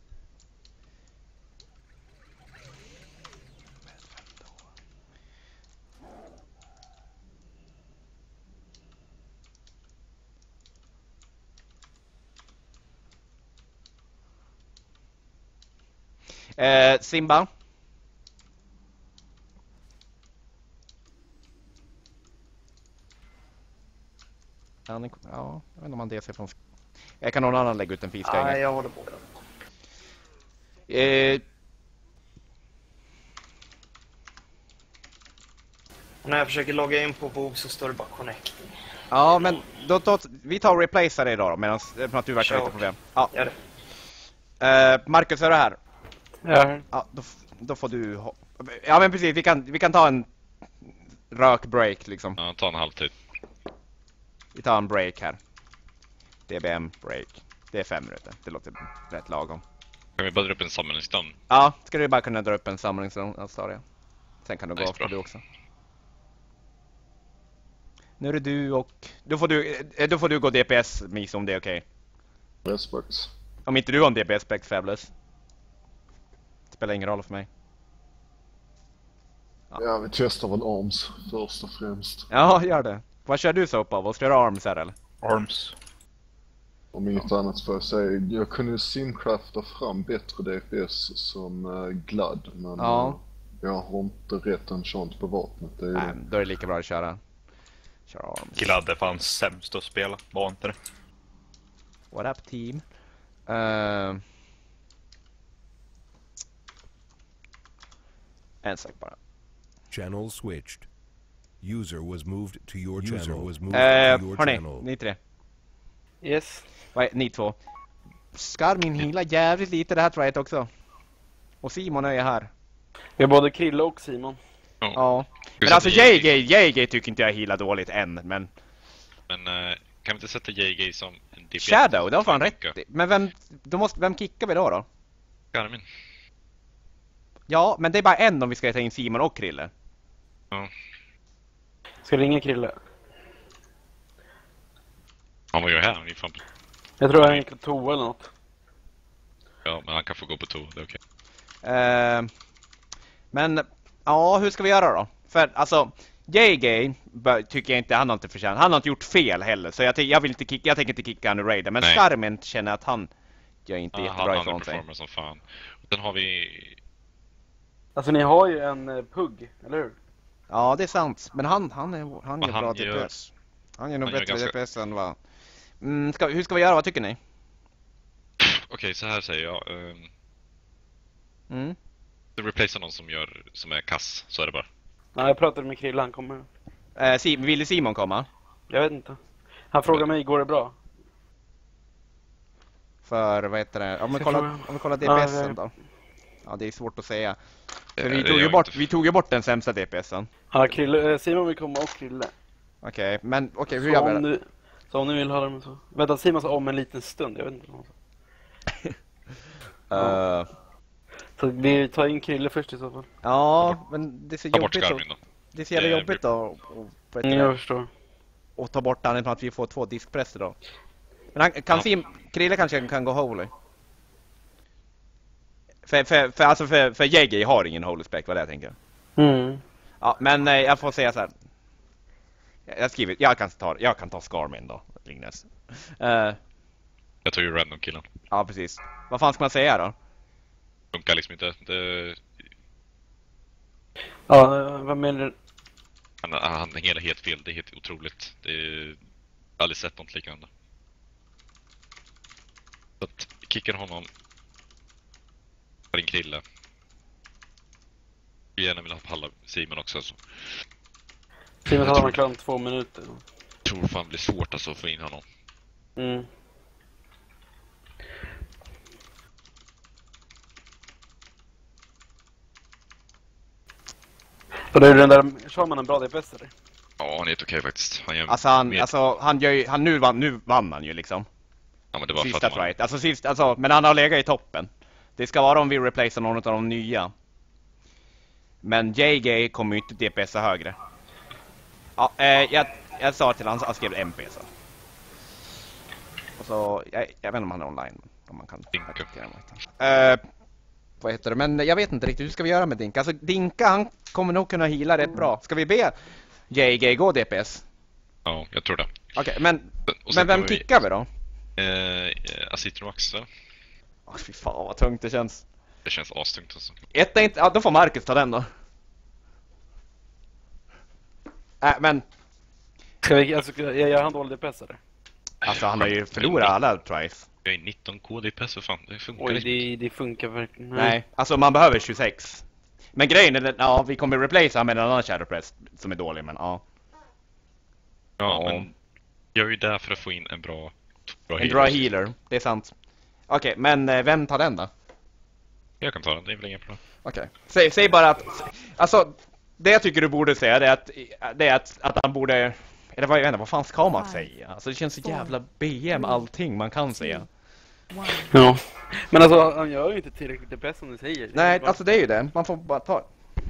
Eh, Simba. Ja, jag vet inte om han D C från... Jag kan någon annan lägga ut en fiska. Nej, jag håller på det. Eh... Och när jag försöker logga in på Bog så står det bara connect. Ja, men då, då, vi tar och replacear det idag då, medan du verkar lite problem. Ja. Gör det. Eh, Marcus, är du här? Ja. Ja, då, då får du... Ja, men precis, vi kan, vi kan ta en rökbreak liksom. Ja, ta en halvtid. Vi tar en break här. D B M break. Det är fem minuter. Det låter rätt lagom. Kan vi bara dra upp en samlingsstånd? Ja, ska du bara kunna dra upp en samlingsstånd, Astaria. Sen kan du nice, gå av du också. Nu är det du och... Då får du, då får du gå D P S, Mis, om det är okej. Okay. Respect. Om inte du har en D P S-spec, Fabulous. Det spelar ingen roll för mig. Ja. ja, vi testar väl arms först och främst. Ja, gör det. Vad kör du så upp av? Vad ska du göra arms här eller? Arms. Om inget ja. annat får jag säga. Jag kunde simcrafta fram bättre D P S som uh, glad. Men ja. uh, jag har inte rätt en chans på vapnet. Det är Nej, det. Då är det lika bra att köra. Köra arms. Glad är fan sämst att spela. Var inte det. What up team? Uh... En sak bara. Channel switched. User was moved to your User channel. Was moved uh, to your hörni, channel. ni tre. Yes. Vad ni två. Skarmin hila jävligt lite det här tror jag också. Och Simon är här. Vi har både Krille och Simon. Ja. ja. Men alltså J G, J G tycker inte jag healar dåligt än, men... Men uh, kan vi inte sätta J G som en D P S? Shadow, det var fan rätt. Men vem, då måste, vem kickar vi då då? Garmin. Ja, men det är bara en om vi ska ta in Simon och Krille. Ja. Ska ringa Krille? Han var ju här, han är fan... Jag tror han gick på toa eller något. Ja, men han kan få gå på toa, det är okej. Uh, men, ja, hur ska vi göra då? För, alltså, J G tycker jag inte, han har inte förtjänat. Han har inte gjort fel heller, så jag, jag vill inte kicka, jag tänker inte kicka han ur Raider. Men Skarmen känner att han gör inte ja, jättebra han, ifrån han sig. Som fan. Sen har vi... Alltså ni har ju en uh, pugg, eller hur? Ja, det är sant. Men han, han, är, han gör han bra gör, D P S. Han gör nog han bättre gör ganska... D P S än vad... Mm, ska, hur ska vi göra? Vad tycker ni? Okej, okay, så här säger jag. Um... Mm. Du replacear någon som, gör, som är kass, så är det bara. Nej, jag pratade med Krille, han kommer. Eh, Sim, vill Simon komma? Jag vet inte. Han frågar mig, går det bra? För, vad heter det? Om vi kollar, om vi kollar D P S:en då. Ja, det är svårt att säga. För vi, tog ju bort, vi tog ju bort den sämsta D P S:en. Ja, Krille, Simon vill komma och Krille. Okej, okay, men okej, okay, hur gör vi det? Nu, så om ni vill ha dem så. Vänta, Simon sa om en liten stund, jag vet inte vad han uh, Så vi tar in Krille först i så fall. Ja, men det ser Ta jobbigt bort Garmin då. Det ser jävla jobbigt då. Mm, jag förstår. och ta bort anledningen att vi får två diskpresser då. Men han, kan ja. Sim, Krille kanske kan gå holy. För, för, för, alltså för, för Jäger har ingen holy spec, vad det jag tänker. Mm. Ja, men eh, jag får säga så här. Jag skriver, jag kan ta, jag kan ta Scarmin då, Lignes. Uh, jag tror ju random killen. Ja, precis. Vad fan ska man säga då? Funkar liksom inte. Det... Ja, vad menar du? Han, han hela helt fel, det är helt otroligt. Det är... Jag har aldrig sett något liknande. Så att kickar honom för en Krille. Jag gärna vill ha palla Simon också så. Simon har man klart om två minuter. Jag tror fan det blir svårt alltså att få in honom. Mm. Och det är den där, kör man en bra D P S eller? Ja, han är helt okej faktiskt. Han gör alltså han, mer... alltså han gör ju, han nu vann, nu vann han ju liksom. Ja, men det var sista för att man... right. Alltså sist, alltså, men han har legat i toppen. Det ska vara om vi replacear någon av de nya. Men J G kommer ju inte D P S högre. Ja, eh, jag, jag sa till han, han skrev M P så. Och så, jag, jag vet inte om han är online. Om man kan. Eh, vad heter det? Men jag vet inte riktigt, hur ska vi göra med Dinka? Alltså Dinka, han kommer nog kunna heala rätt bra. Ska vi be J G gå D P S? Ja, jag tror det. Okej, okay, men, men vem kickar vi då? Eh, Acitromax då? Åh, fy fan vad tungt det känns. Det känns astungt alltså. Ett är inte, ja, då får Marcus ta den då. Äh, men... Ska vi, alltså, gör han dålig D P S eller? Alltså han har ju förlorat alla tries. Jag är nitton K D P S för fan, det funkar Oj, liksom. det, det funkar verkligen. Nej. Nej, alltså man behöver tjugosex. Men grejen är, ja vi kommer replace med en annan Shadow Press som är dålig, men ja. Ja, ja. Men jag är ju där för att få in en bra, bra en healer. En bra healer, det är sant. Okej, okay, men eh, vem tar den då? Jag kan ta den, det är väl ingen problem. Okej, okay. säg, säg bara att, alltså, det jag tycker du borde säga det är att, det är att, att han borde, eller vad, jag vet inte, vad fan ska man säga? Alltså det känns så jävla B M allting man kan säga. Ja, men alltså han gör ju inte tillräckligt det bästa som du säger. Nej, bara... alltså det är ju det, man får bara ta.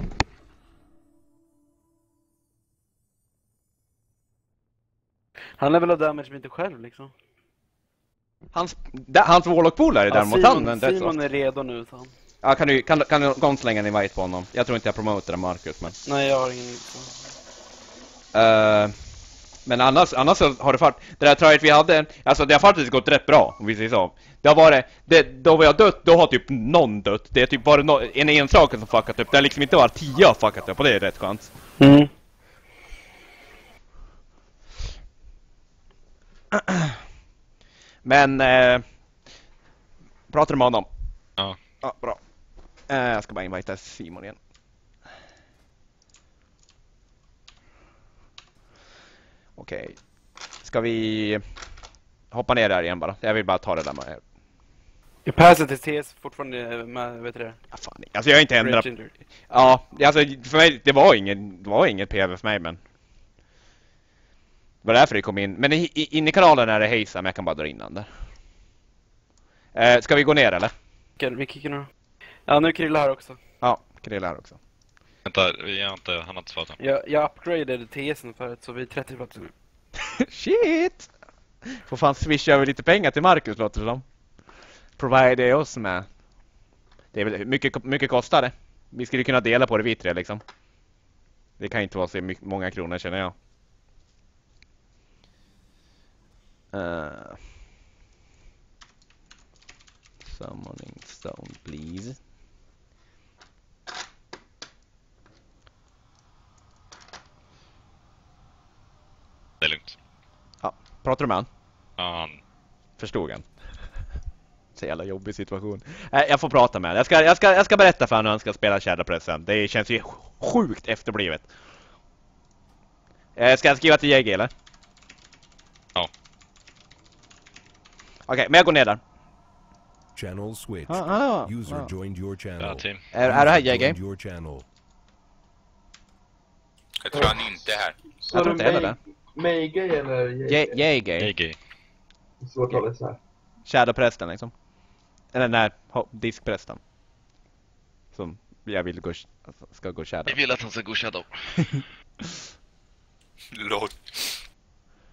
Han levelar damage inte själv liksom. Hans, da, hans Warlock-polare är ja, däremot Simon, han. Simon är redo nu, så han. Ja, kan du, kan, kan du gå och slänga en invite på honom? Jag tror inte jag promotar Marcus, men... Nej, jag har ingen... Uh, men annars, annars har det faktiskt... Det där triet vi hade... Alltså, det har faktiskt gått rätt bra, om vi säger så. Det har varit... Det, då vi har dött, då har typ någon dött. Det är typ bara no, en enstaka som fuckat upp. Det har liksom inte varit tio har fuckat upp, och det är rätt skönt. Mm. Men... Uh, pratar du med honom? Ja. Ja, bra. Uh, jag ska bara invita Simon igen. Okej. Okay. Ska vi hoppa ner där igen bara? Jag vill bara ta det där med. Jag passar till T S fortfarande med, vet du det? Ja, fan. Alltså jag har inte ändrat. Ja, alltså för mig, det var ingen, det var inget P V för mig, men det var därför det kom in. Men i, i, in i kanalen är det hejsa, men jag kan bara dra innan där. Uh, ska vi gå ner eller? Vi kickar nu. Ja, nu är Krilla här också. Ja, Krilla här också. Vänta, jag har inte, han har inte svarat. Jag, jag upgradade T S:en förut, så vi är trettio platser nu. Shit! Får fan swisha över lite pengar till Marcus, låter det som. Provide det oss med. Det är väl mycket, mycket kostar det. Vi skulle kunna dela på det vi tre liksom. Det kan inte vara så mycket, många kronor känner jag. Uh. Summoning stone, please. Det är lugnt. Ja, pratar du med han? Ja, han... Förstod han. Så jävla jobbig situation. Äh, jag får prata med han. Jag ska, jag ska, jag ska berätta för honom hur han ska spela Shadowpressen. Det känns ju sjukt efterblivet. Äh, ska jag skriva till J G eller? Ja. Okej, okay, men jag går ner där. Channel switch. Ah, ah, User ah. joined your channel. Ja, team. Är, är det här J G? Your channel. Jag tror han inte är här. Jag tror inte heller det. Meige eller J G? J G. Svårt att läsa här. Shadowpressen liksom. Eller nej, diskpressen. Som jag vill gå, alltså, ska gå Shadow. Jag vill att han ska gå Shadow. Lord.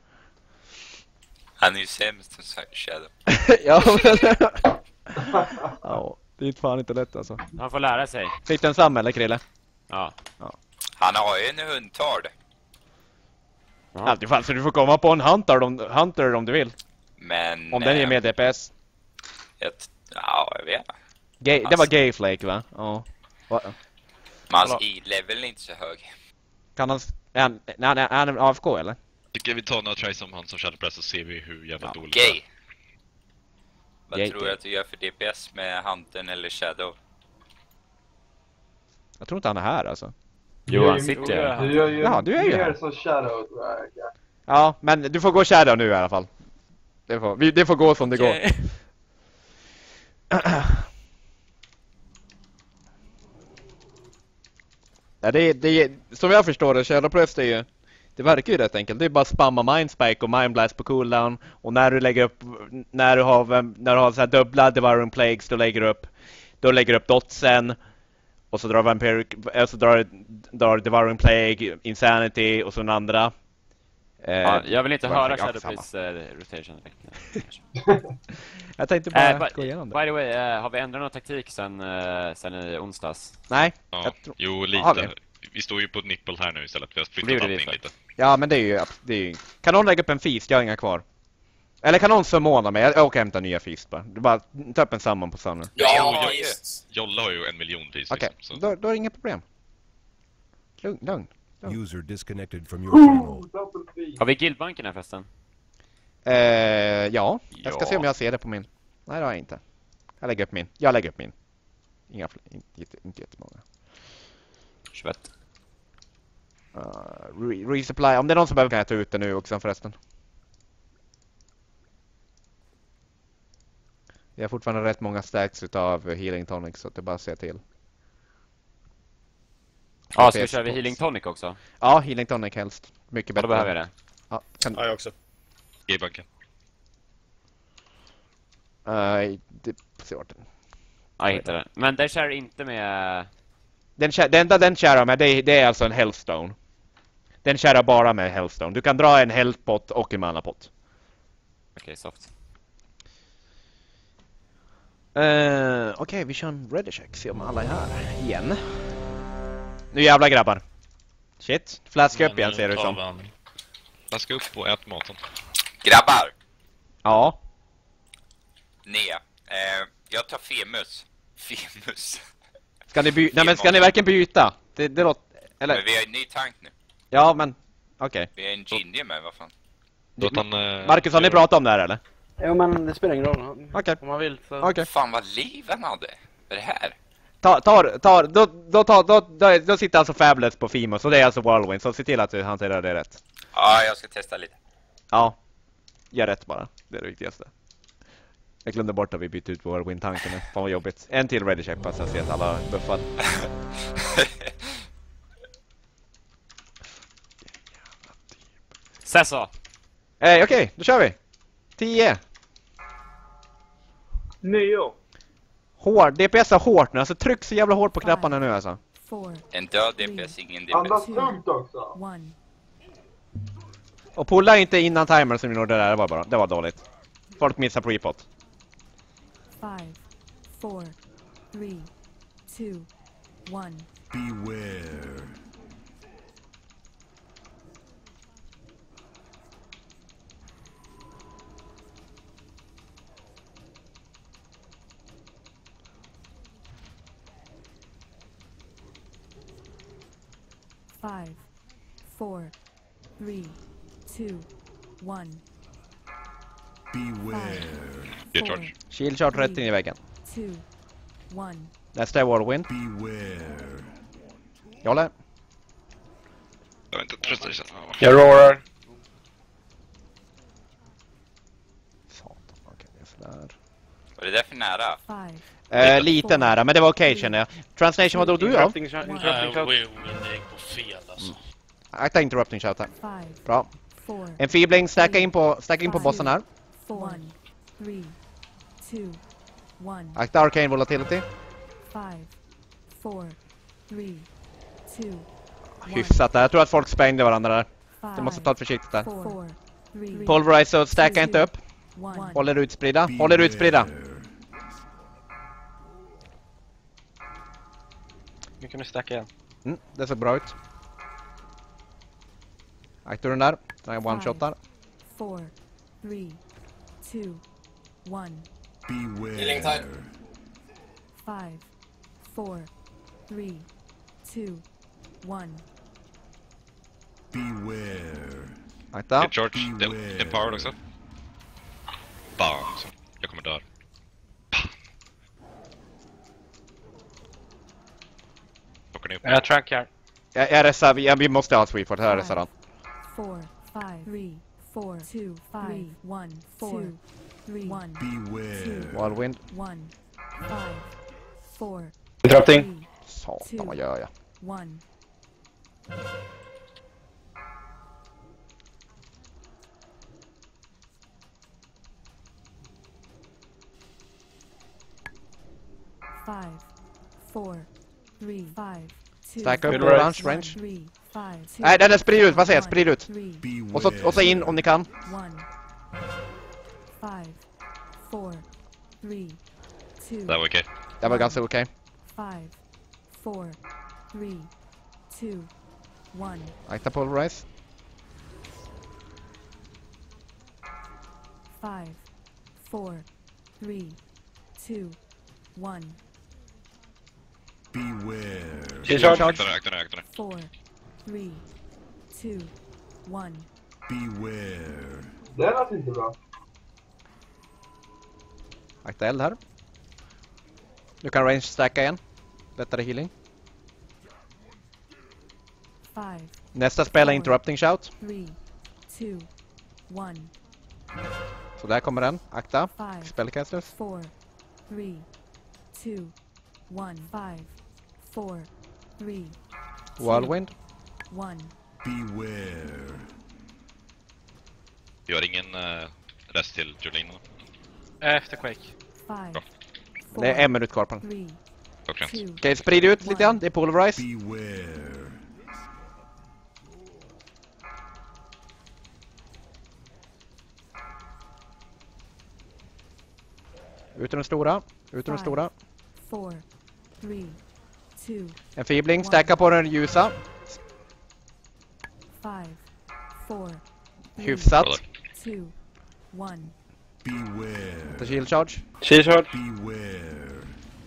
Han är ju sämst som Shadow. Ja, men... ja, det är fan inte lätt alltså. Han får lära sig. Fick du en sam eller, Krille? Ja. ja. Han har ju en hundtard. Ja, det fall så du får komma på en Hunter om, Hunter om du vill. Men... Om den ger med D P S. Ett, ja, jag vet. Gay, det var Gay Flake, va? Ja. Va? Men hans E-level är inte så hög. Kan han... Är han, är han en A F K, eller? Tycker vi tar några tries om han som Shadow Press så ser vi hur jävla ja. dåligt Gay. Vad Gay, tror gay. du att du gör för D P S med Huntern eller Shadow? Jag tror inte han är här, alltså. Jo, han sitter här. Du gör ju ja, du är ju här. Så Shadow, ja, men du får gå Shadow nu i alla fall. Det får, vi, det får gå som okay. det går. Ja, det, det, som jag förstår det, Shadow Press är ju, det verkar ju rätt enkelt. Det är bara spamma Mindspike och Mindblast på cooldown. Och när du lägger upp, när du har, när du har så här dubbla Devouring Plagues, då lägger du upp, då lägger du upp dotsen. Och så drar Vampiric, och så drar, drar Devouring Plague, Insanity och så den andra. Ja, jag vill inte höra Shadow Press uh, rotation. Jag tänkte bara uh, by, gå igenom det. By the way, uh, har vi ändrat någon taktik sen, uh, sen i onsdags? Nej. Ja, tro... Jo, lite. Vi? vi står ju på ett nipple här nu istället. Vi har flyttat allting lite. Ja, men det är ju... Det är ju... Kan någon lägga upp en feast? Jag har inga kvar. Eller kan någon förmåna mig? Jag åker hämta nya feast bara. Du bara ta upp en samman på Sunner. Ja, just. Jolla har ju en miljon feast. Okej, okay. liksom, då, då är det inga problem. Lugn, lugn. User disconnected from your channel. Har vi guildbanken här förresten? Eh, ja. Jag ska ja. se om jag ser det på min. Nej, det har jag inte. Jag lägger upp min. Jag lägger upp min. Inga fler. Inte, inte jättemånga. tjugoett. Uh, re resupply. Om det är någon som behöver kan jag ta ut det nu också förresten. Vi har fortfarande rätt många stacks utav healing tonic så det är bara att se till. Ja, ska vi köra healing tonic också? Ja, healing tonic helst. Mycket bättre. Ja, då behöver jag det. Ja, kan... ja jag också. Ge banken. Uh, det ser vart den. Ja, jag hittade den. Men den kör inte med... Den, det enda den kör med, det, det är alltså en Hellstone. Den kör bara med Hellstone. Du kan dra en healthpot och en manapot. Okej, okay, soft. Uh, Okej, okay, vi kör en ready check. Se om alla är här igen. Nu jävla grabbar. Shit, flaska upp igen ser du som. Flaska upp och ät maten. Grabbar! Ja. Nej, eh, jag tar Femus. Femus. Ska ni byta? Nej men ska ni verkligen byta? Det, det låter... Eller... Men vi har en ny tank nu. Ja men, okej. Okay. Vi har en ginger med, vad fan. Låt han, eh, Marcus, har ni pratat om det här eller? Jo men det spelar ingen roll. Okej. Okay. Om man vill så... Okay. Fan vad liv han hade. Vad är det här? Ta, tar, tar, då, då, tar, då, då, då sitter alltså Fabulous på Femus och det är alltså Whirlwind, så se till att du hanterar det rätt. Ja, jag ska testa lite. Ja, gör rätt bara, det är det viktigaste. Jag glömde bort att vi bytte ut Whirlwind-tanken, fan vad jobbigt. En till ready check, så jag ser att alla buffar. Sesso! Eh, okej, okay, då kör vi! tio! Nio! Hård, D P S är hårt nu, alltså tryck så jävla hårt på knapparna nu alltså. En död D P S, ingen D P S. Andas tungt också! Och pulla inte innan timer som vi gjorde där, det var bara, det var dåligt. Folk missar pre-pot. five, four, three, two, one. Beware. Five, four, three, two, one. Beware. Five, four, Shield shot rätt in i väggen. Two, one. Nästa är Whirlwind. Beware. Jolle. Jag vet inte, trösta dig sen. Jag roarar. Satan, okej, det är sådär. Var det där för nära? Eh, lite nära, men det var okej okay, känner jag. Translation, vad drog du av? Nej, vi gick på fel alltså. Mm. Akta interrupting shout här. Bra. En feebling, stacka in på, stacka in på bossen här. Akta arcane volatility. Hyfsat där, jag tror att folk sprängde varandra där. Du måste ta det försiktigt där. Pulverize och stacka inte upp. Håller utspridda. Håller utspridda. Nu kan du stacka igen. Mm, det ser bra ut. Akta den där. Den är one-shotar. four, three, two, one. Beware. five, four, three, two, one. Beware. Akta. Det är charge. Det är empowered också. Bam. Jag kommer dö. Jag trackar. Jag, jag resar, ja, vi måste ha Sweetford här, resar han. four, five, three, four, two, five, one, four, three, one. Beware. Wallwind. one, five, four, Interrupting. Satan, vad gör jag? one. Five, four, three, five, two, Stack upp one, orange range. three, five, two, Nej, den är sprid ut, vad säger jag? Sprid ut. three, Och så, och så in om ni kan. one. Five, four, three, two, Det var okej. Det var ganska okej. five, four, three, two, one. Akta pulverize. Five, four, three, two, one. Beware. Charge. Akta det, akta det, akta det. Four, three, two, one. Beware. Det lät inte bra. Akta eld här. Du kan range stacka igen. Lättare healing. Five, Nästa spel är interrupting shout. three, two, one. Så där kommer den. Akta. Five, Spellcasters. four, three, two, one. Five, four, three, Whirlwind. one. Beware. Gör ingen uh, rest till Jolene. Efter Quake. Five, Bra. Det är en minut kvar på den. three, Klockrent. two, Okej, sprid ut lite grann. Det är pulverize. Beware. Ut ur den stora. Ut ur den stora. four, three, two, En fibling. Stacka på den ljusa. five, four, three, Hyfsat. two, one. Beware. The shield charge. Shield charge. Beware.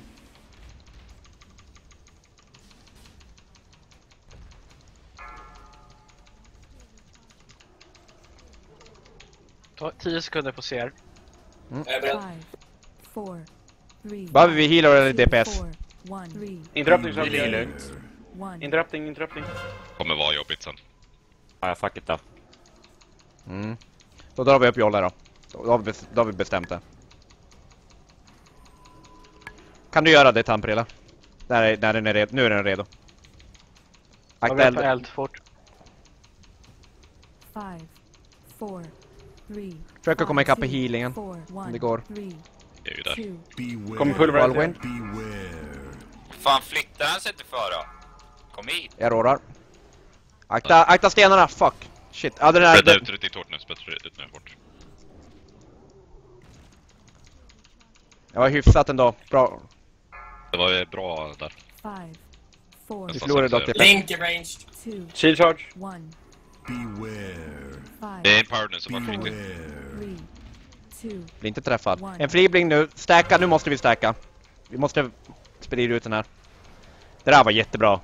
Ta tio sekunder på C R. Mm. Jag är beredd. Five, four, three, Behöver vi healer eller D P S? four, one, three, Interrupting, Det är charge. lugnt. one. Interrupting, interrupting. Kommer vara jobbigt sen. Ja, fuck it då. Mm. Då drar vi upp Jolle då. Då har vi, bes- då har vi bestämt det. Kan du göra det, Tamprilla? Där är, där är den redo. Nu är den redo. Jag Akta vill eld. ta eld fort. Five, four, three, Försöka komma ikapp i five, healingen. four, Om one, det går. three, Jag är ju där. two, Beware. Kommer pulverize. Whirlwind. Beware. Fan, flyttar han sig inte för då? Kom hit. Jag rårar. Akta, akta stenarna, fuck. Shit, ja den Spreada där... ut det ditt hårt nu, spreada ut nu bort. Jag var hyfsat ändå. Bra. Det var bra där. five, four, Vi förlorade dock det. Link range. two, Shield charge. one. Beware. Five, Det är empowered nu, så var flyttigt. Beware. three, two, Blir inte träffad. En fribling nu. Stacka, nu måste vi stacka. Vi måste sprida ut den här. Det där var jättebra.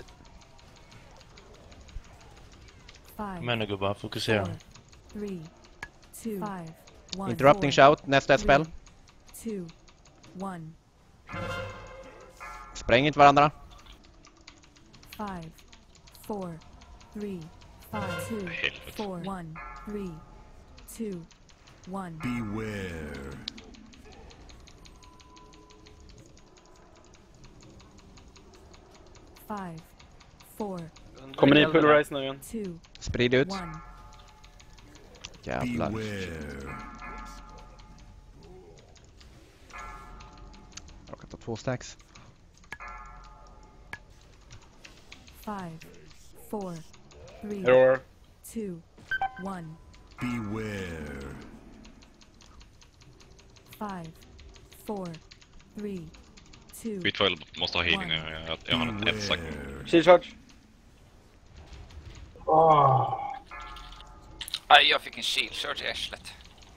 five, Men nu gubbar, fokusera. four, three, two, five, one, Interrupting four, shout, nästa spel. two, one. Spräng inte varandra. Five, four, three, five, two, four, one, three, two, one. Beware. Five, four, Kommer ni pulverize nu igen? two, Sprid ut. one. Jävlar. Beware. Jag kan ta två stacks. Five, four, three, Error. two, one. Beware. Five, four, three, two, Bitfoil måste ha healing nu. Jag, jag har en ett sack. Shield charge. Åh. Aj, jag fick en shield charge i arslet.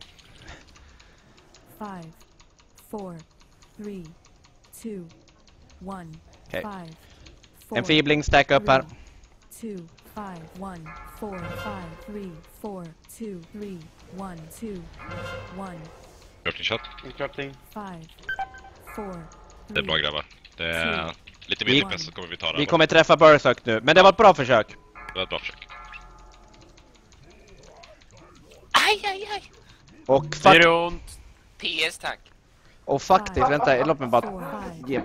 five, four, three, two, one, Okej. five, En feebling stack upp här. two, five, one, four, five, three, four, two, three, one, two, one, Gjort en shot. five, four, Det är bra grabbar. Det är lite mer D P S så kommer vi ta det. Vi kommer träffa Berserk nu, men det var ett bra försök. Det var ett bra försök. Aj, aj, aj. Och Det fuck... är ont. P S tack. Och faktiskt, vänta, låt mig bara... Ge...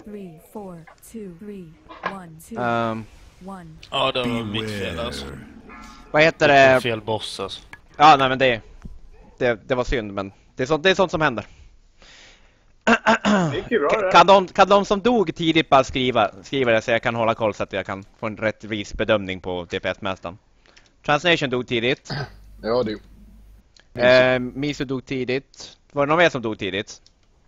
Um, Ja, det var mitt fel alltså. Vad heter det? Fel boss alltså. Ja, nej men det... Det, det var synd, men det är sånt, det är sånt som händer. Det gick ju bra det. Kan de, kan de som dog tidigt bara skriva, skriva det så jag kan hålla koll så att jag kan få en rättvis bedömning på D P S-mästaren. Transnation dog tidigt. Ja, det Eh, Misu dog tidigt. Var det någon mer som dog tidigt?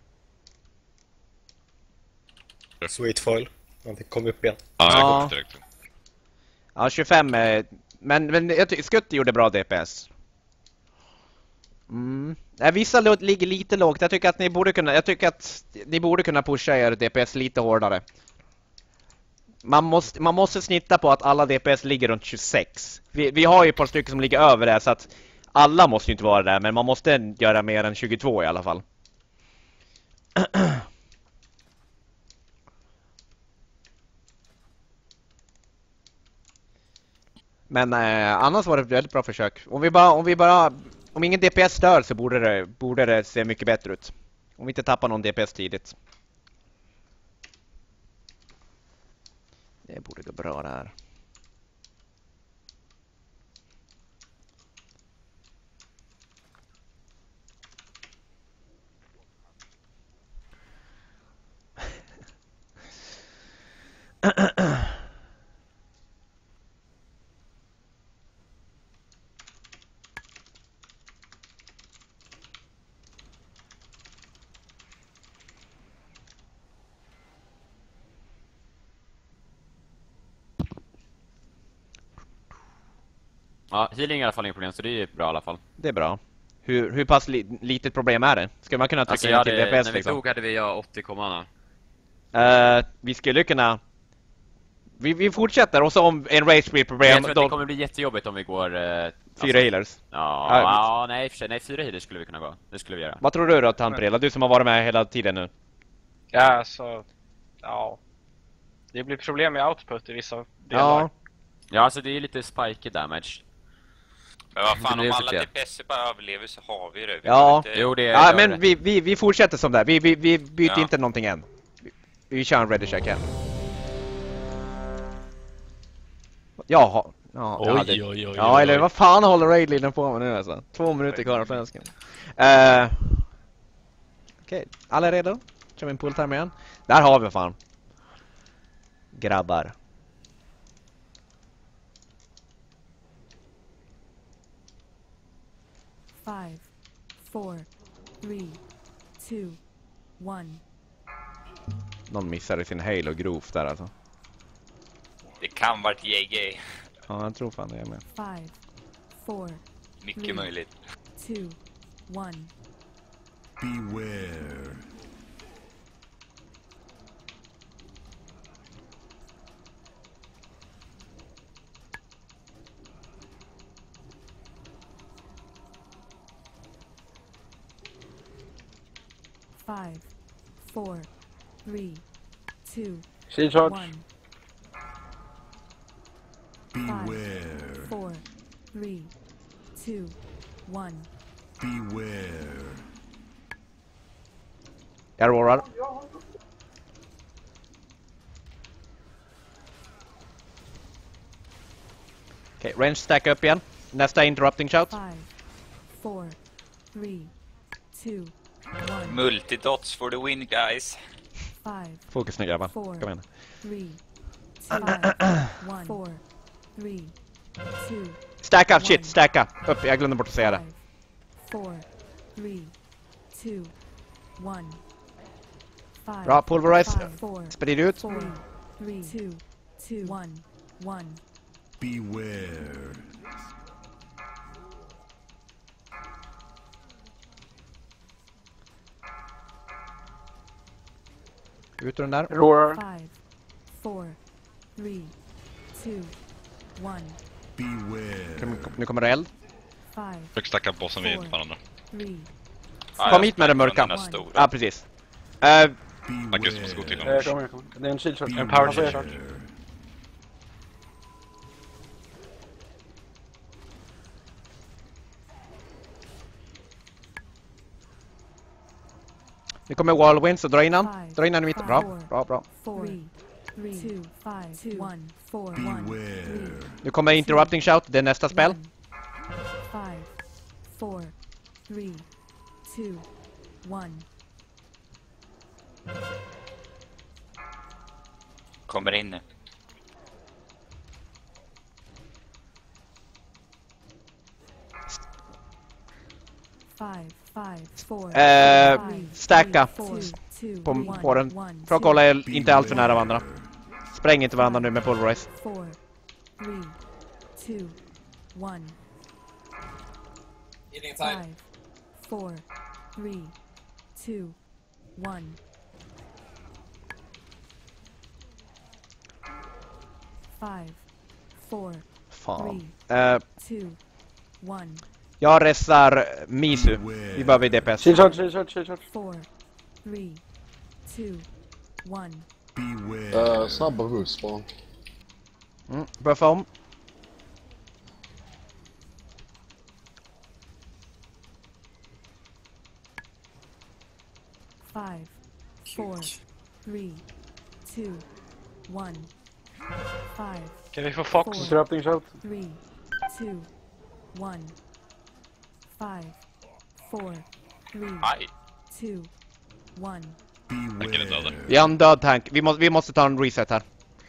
Sweet foil. Han fick komma upp igen. Ja, jag Ja. kom direkt. Ja, tjugofem. Eh, men men jag tycker Skutti gjorde bra D P S. Mm. Nej, vissa lo- ligger lite lågt. Jag tycker att ni borde kunna jag tycker att ni borde kunna pusha er D P S lite hårdare. Man måste man måste snitta på att alla D P S ligger runt tjugosex. Vi vi har ju ett par stycken som ligger över det så att alla måste ju inte vara där, men man måste göra mer än tjugotvå i alla fall. Men eh, annars var det ett väldigt bra försök. Om vi bara om vi bara om ingen D P S stör så borde det borde det se mycket bättre ut. Om vi inte tappar någon D P S tidigt. Det borde gå bra det här. Ja, healing är i alla fall inget problem, så det är bra i alla fall. Det är bra. Hur, hur pass li, litet problem är det? Ska man kunna trycka Alltså, in jag till hade, D P S när vi liksom? tog hade vi ja, åttio kommana. Uh, vi skulle kunna... Vi, vi fortsätter och så om en rage blir problem... Jag tror att då... det kommer bli jättejobbigt om vi går... Uh, Fyra healers. Ja, Ja, ja nej, för sig, nej, fyra healers skulle vi kunna gå. Det skulle vi göra. Vad tror du då, Tamprilla? Du som har varit med hela tiden nu. Ja, så... Ja. Det blir problem med output i vissa delar. Ja. Ja, alltså det är lite spiky damage. Men vad fan, Det om är alla för D P S bara överlever så har vi det. Vi Ja, inte... jo, det är, ja det är men vi, vi, vi fortsätter som där. Vi, vi, vi byter Ja. inte någonting än. Vi, vi kör en ready check här. Jaha. Ja, Oj, ja, det... oj, oj, ja oj, eller oj. vad fan håller Raidlinen på med nu alltså? Två minuter kvar av svenskan. Uh, Okej, okay. Alla är redo? Kör vi en pull-time igen. Där har vi fan. Grabbar. Five, four, three, two, one. Någon missade sin Halo grovt där alltså. Det kan vara ett J G. Ja, jag tror fan det är med. Five, four, Mycket three, möjligt. two, one. Beware. Five, four, three, two, Shield charge. one. Beware. Four, three, two, one. Beware. Jag rollar. Okej, okay, range stack upp igen. Nästa interrupting shout. Five, four, three, two, one. Multidots for the win, guys. Five, Fokus nu grabbar. four, Kom igen. three, five, one, four, three, two, Stacka, shit, stacka. Upp, jag glömde bort att säga det. Four, three, two, one, five, Bra, pulverize. five, four, Sprid ut. four, three, two, two, one, one. Beware. Ut ur den där. Roar. Five, four, three, two, one. Beware. Nu kommer det eld. Five, Försök stacka bossen vid varandra. three, Kom hit med den mörka. Ja, ah, precis. Uh, Marcus måste gå till Eh, honom. kom igen, kom igen. Det är en shield shot. En power Alltså, jag shield. kört. nu kommer Wallwind, så dra in han. Five, Dra in han i mitten. Bra, four, bra, bra. four, three, two, five, two, one, four, one, three, Nu kommer Interrupting Shout, det är nästa spel. five, four, three, two, one. Kommer in nu. Five, five, four, Eh, five, stacka three, four, two, på, one, på den. one, För att two, kolla är inte allt för nära varandra. Spräng inte varandra nu med pulverize. four, three, two, one. Healing time. Five, four, three, two, one. Five, four, Fan. three, Eh, two, one. jag ressar Misu. Vi behöver D P S. Shield shot, shield shot, shield shot. Four, three, two, one. Uh, snabba buss bara. Mm, buffa om. Five, four, three, two, one. Five, Kan vi få Fox? four, Interrupting shout. three, two, one. Five, four, three, Aj. two, one. Tanken är döda. Vi har en död tank. Vi måste, vi måste ta en reset här.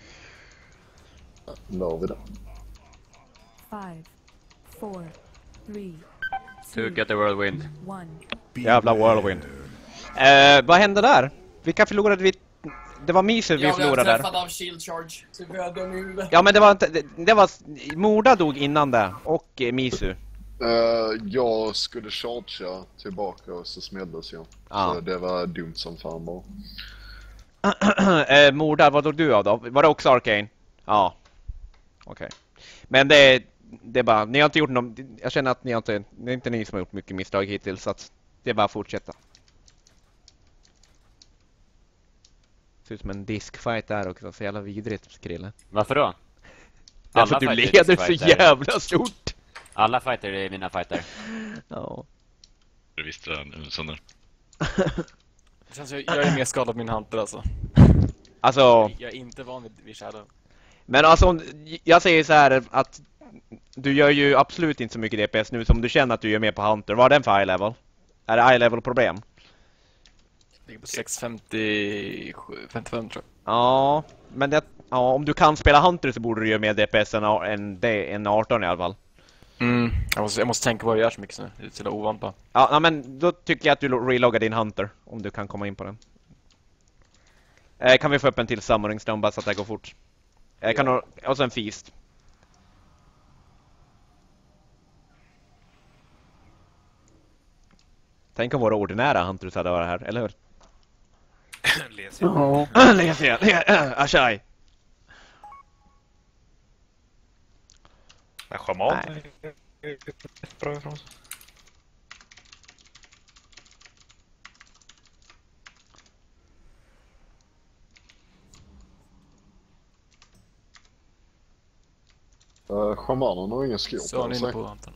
Då har vi det. Five, four, three, To two, get the whirlwind. one. Jävla whirlwind. Eh, vad hände där? Vilka förlorade vi? Det var Misu vi Jag blev förlorade där. träffad av shield charge. Typ jag är dum i huvudet. Ja, men det var inte... Det, det var... Morda dog innan det. Och eh, Misu. Uh, jag skulle chargea tillbaka och så smälldes jag. Ja. Så det var dumt som fan bara. eh, Morda, vad dog du av då? Var det också Arcane? Ja. Okej. Okay. Men det, det är bara... Ni har inte gjort någon... Jag känner att ni har inte... Det är inte ni som har gjort mycket misstag hittills. Så att det är bara att fortsätta. Ser ut som en diskfight där också. Så jävla vidrigt, Skrille. Varför då? Därför att du leder så jävla stort. Alla fighter är mina fighter. Ja. Du visste det en sån. Det känns jag, jag är mer skadad på min hunter alltså. Alltså... Jag, jag är inte van vid, vid Shadow. Men alltså, jag säger så här att du gör ju absolut inte så mycket D P S nu som du känner att du gör mer på Hunter. Vad är den för high level? Är det high level problem? Ligger på sex femtio, femtiofem tror jag. Ja, men det, ja, om du kan spela Hunter så borde du göra mer D P S än, än, än arton i alla fall. Mm, jag måste, jag måste tänka på vad jag gör så mycket nu. Det är så ovant bara. Ja, ja, men då tycker jag att du reloggar din Hunter om du kan komma in på den. Eh, kan vi få upp en till Summoning Stone bara så att det går fort? Eh, kan du, och så en Feast. Tänk om våra ordinära Hunters hade varit här, eller hur? Lesia. Ja. Lesia, Ashai. Men schaman är bra ifrån oss. Uh, Schamanen har inga skor Så han är inne på Anton.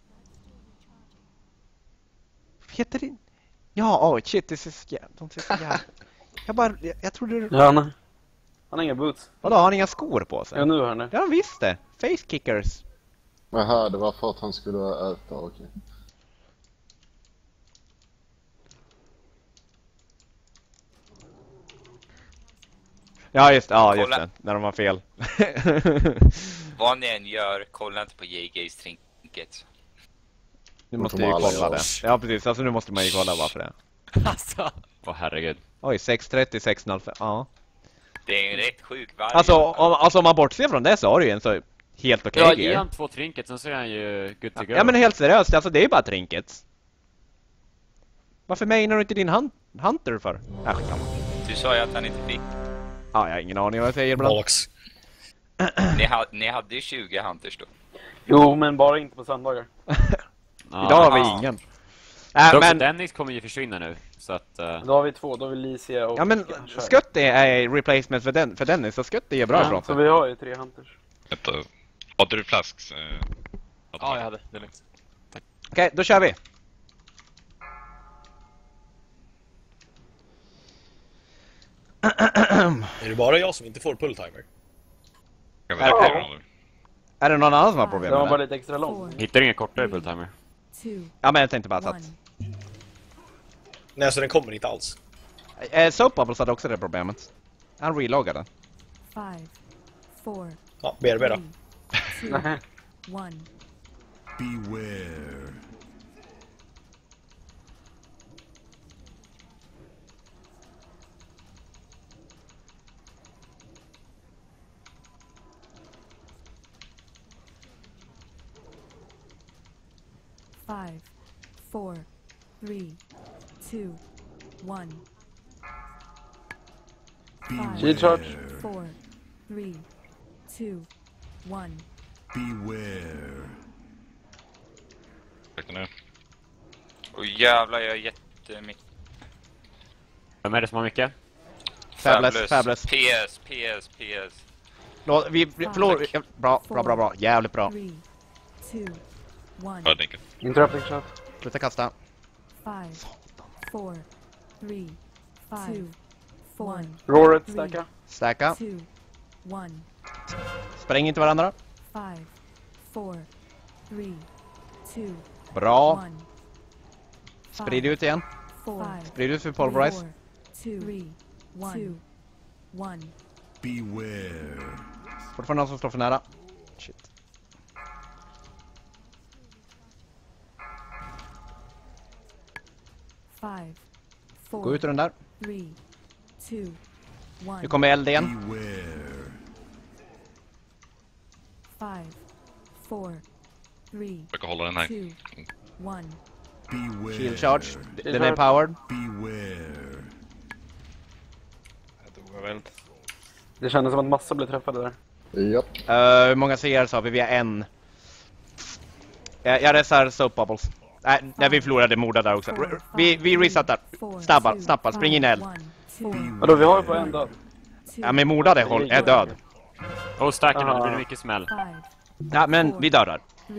Heter det? Ja, oh shit, det ser så jävla... De ser så jävla... Jag bara... Jag, jag trodde... Ja, han, han har inga boots. Vadå, har han inga skor på sig? Ja, nu har han det. Ja, visst det. Face kickers. Jaha, det var för att han skulle äta, okej. Okay. Ja, just, ja, just det. När de har fel. Vad ni än gör, kolla inte på J G's trinket. Nu måste jag ju kolla det. Ja, precis. Alltså nu måste man ju kolla varför det. Alltså. Åh oh, herregud. Oj, sex trettio, sex noll fem. Ja. Det är en rätt sjuk varje. Alltså om, alltså om man bortser från det så har du ju en så helt okej okay gear. Ja, ge han två trinkets, sen så är han ju good to go. Ja, men helt seriöst, alltså det är ju bara trinkets. Varför menar du inte din hun hunter för? Äh, du sa ju att han inte fick. Ja, jag har ingen aning vad jag säger ibland. ni, ha ni hade ju tjugo hunters då. Jo, men bara inte på söndagar. Idag har vi ingen. Äh, men Dennis kommer ju försvinna nu, så att... Uh... Då har vi två, då har vi Licia och... Ja, men Skutty är replacement för, den, för Dennis, så Skutty är bra ja, ifrån. Så vi har ju tre hunters. Vänta, hade du flasks? Eh, ja, jag hade, det är lugnt. Okej, okay, då kör vi. Är det bara jag som inte får pulltimer? Jag vet inte. Ja. Är det någon annan som har problem med det? Det var bara lite extra långt. Hittar du ingen kortare pulltimer? Ja, men jag tänkte bara att... Nej, så den kommer inte alls. Eh, Soap Bubbles hade också det problemet. Han reloggade. Five, four, ja, bearbeta. two, one. Beware. Five, four, three, two, one. Shield charge. Four, three, two, one. Beware. Åh jävlar, jag är jättemycket. Vem är det som har mycket? Fabulous, Fabulous. P S, P S, P S. Lå, vi förlorar... Bra, bra, bra, bra. Jävligt bra. Three, two, one. Interrupting shot. Sluta kasta. Five, four, three, five, two, one. Roar it, stacka. Stacka. Two, one. Spräng inte varandra. Five, four, three, two, bra. one. Sprid ut igen. Four, Sprid ut för pulverize. Four, two, three, one. Two, one. Beware. Fortfarande någon som står för nära. Shit. Five, four, gå ut ur den där. Three, two, one. Nu kommer eld igen. Beware. Five, four, three, jag kan hålla den här. two, one. Beware. Shield charge. Den är powered. Beware. Det kändes som att massa blev träffade där. Japp. Uh, hur många C R sa vi? Vi har en. Jag, jag resar Soap Bubbles. Nej, äh, när vi förlorade morda där också. Vi, vi resetar. Snabba, snabba, spring in eld. Vadå, vi har ju bara en död. Ja, men mordade håll är död. Åh, oh, stacken, det blir mycket smäll. Ja, men vi dödar.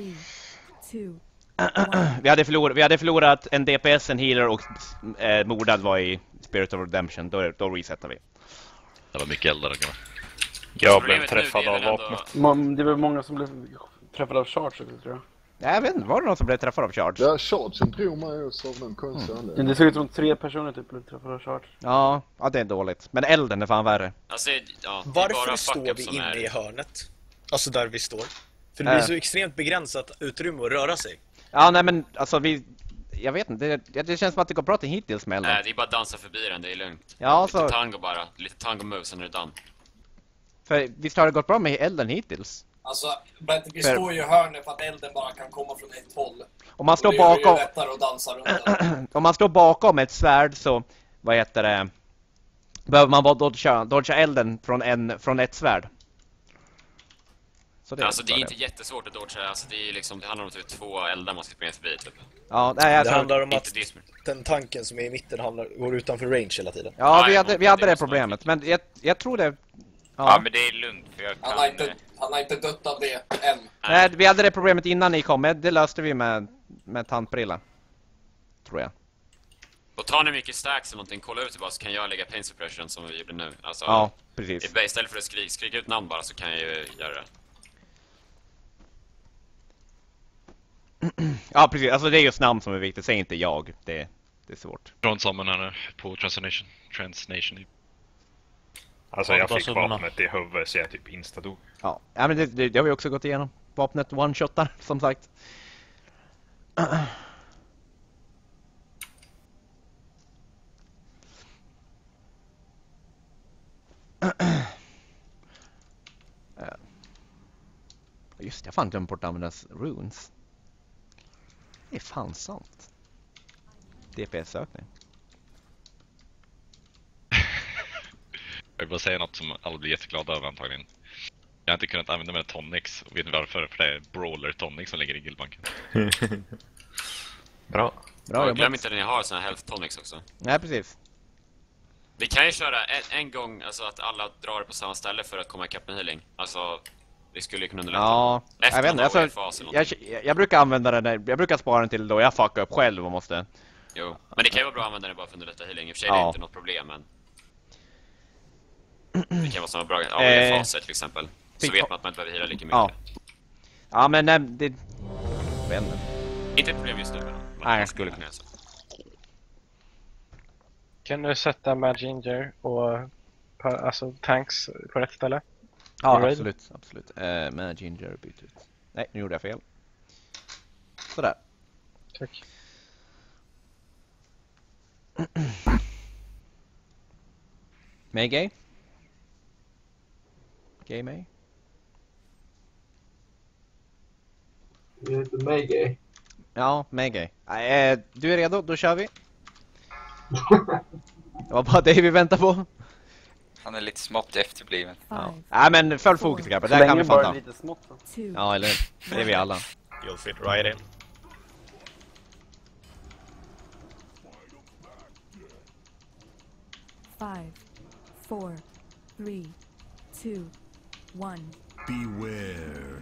Vi hade förlorat, vi hade förlorat en D P S, en healer och eh, mordad var i Spirit of Redemption. Då, då resetar vi. Det var mycket eldare. Jag blev träffad av vapnet. Det var många som blev träffade av charge, tror jag. Jag vet inte, var det någon som blev träffad av charge? Ja, chargen drog mig också av den konstiga anledningen. Mm. Det såg ut som tre personer typ blev träffade av charge. Ja, ja, det är dåligt. Men elden är fan värre. Alltså, ja, varför står vi inne är... i hörnet? Alltså där vi står. För det blir äh. så extremt begränsat utrymme att röra sig. Ja, nej men alltså vi... Jag vet inte, det, det känns som att det går bra till hittills med elden. Nej, det är bara att dansa förbi den, det är lugnt. Ja, lite så... tango bara, lite tango moves, sen är det done. För visst har det gått bra med elden hittills? Alltså, vi står ju i hörnet för att elden bara kan komma från ett håll. Om man står det bakom... är ju lättare att dansa runt. Om man står bakom ett svärd så, vad heter det... Behöver man bara dodga, dodga elden från, en, från ett svärd. Så det alltså det är inte det. jättesvårt att dodga, alltså det är liksom, det handlar om typ två eldar man ska springa förbi typ. Ja, nej, jag det tror... handlar om att den tanken som är i mitten handlar, går utanför range hela tiden. Ja, vi hade, vi hade det problemet, men jag, jag tror det... Ja. ja, men det är lugnt för jag kan... Han har inte, han har inte dött av det än. Nej, vi hade det problemet innan ni kom, det löste vi med, med tandbrilla. Tror jag. Och tar ni mycket stacks eller någonting, kolla ut det bara så kan jag lägga pain suppression som vi gjorde nu. Alltså, ja, precis. Istället för att skrika, skrika ut namn bara så kan jag ju göra det. Ja, precis. Alltså det är just namn som är viktigt. Säg inte jag. Det, det är svårt. Från samman här på Transnation. Transnation. Alltså jag fick vapnet i huvudet så jag typ instadog. Ja, ja men det, det, det har vi också gått igenom. Vapnet one-shotar, som sagt. Just det, jag fan glömt bort att använda runes. Det är fan sant. D P S-sökning. Jag vill bara säga något som alla blir jätteglada över antagligen. Jag har inte kunnat använda mina tonics. Och vet ni varför? För det är brawler tonics som ligger i guildbanken. Bra. Bra, glöm inte att ni har såna health tonics också. Nej, precis. Vi kan ju köra en, en gång, alltså att alla drar på samma ställe för att komma ikapp med healing. Alltså, det skulle kunna underlätta. Ja, efter jag vet inte. Alltså, jag, jag, jag brukar använda den där, jag brukar spara den till då jag fuckar upp själv och måste. Jo, men det kan ju vara bra att använda den bara för att underlätta healing. I och för sig ja. Det är inte något problem, men det kan vara som bra ja, i eh, faser till exempel. Så vet man att man inte behöver heala lika mycket. Ja, ja men nej, det... Jag vet inte. Inte ett problem just nu, men nej, jag skulle kunna. Kan du sätta Maginger och alltså tanks på rätt ställe? Ja, absolut, absolut. Uh, Maginger byt ut. Nej, nu gjorde jag fel. Sådär. Tack. Maygay? Gay May? Det heter Maygay. Ja, Maygay. Uh, du är redo? Då kör vi. Det var bara det vi väntar på. Han är lite smått efterbliven. Ja, ja men full fokus grabbar, där kan vi fatta. Lite smått, ja, eller det är vi alla. You'll fit right in. Five, four, three, two, one. Beware.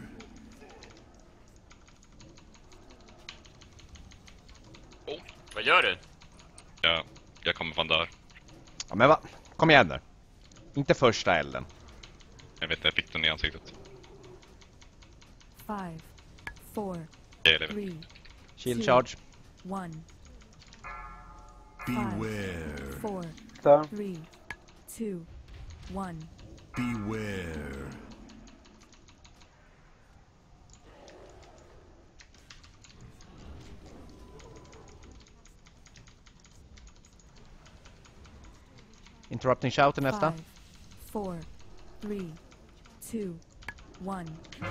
Oh, vad gör du? Ja, jag kommer fan där. Ja, men va? Kom igen där. Inte första elden. Jag vet, jag fick den i ansiktet. Five, four, three, shield charge. One. Beware. Five, four, three, two, one. Beware. Interrupting shout nästa. Five, four, three, two, one.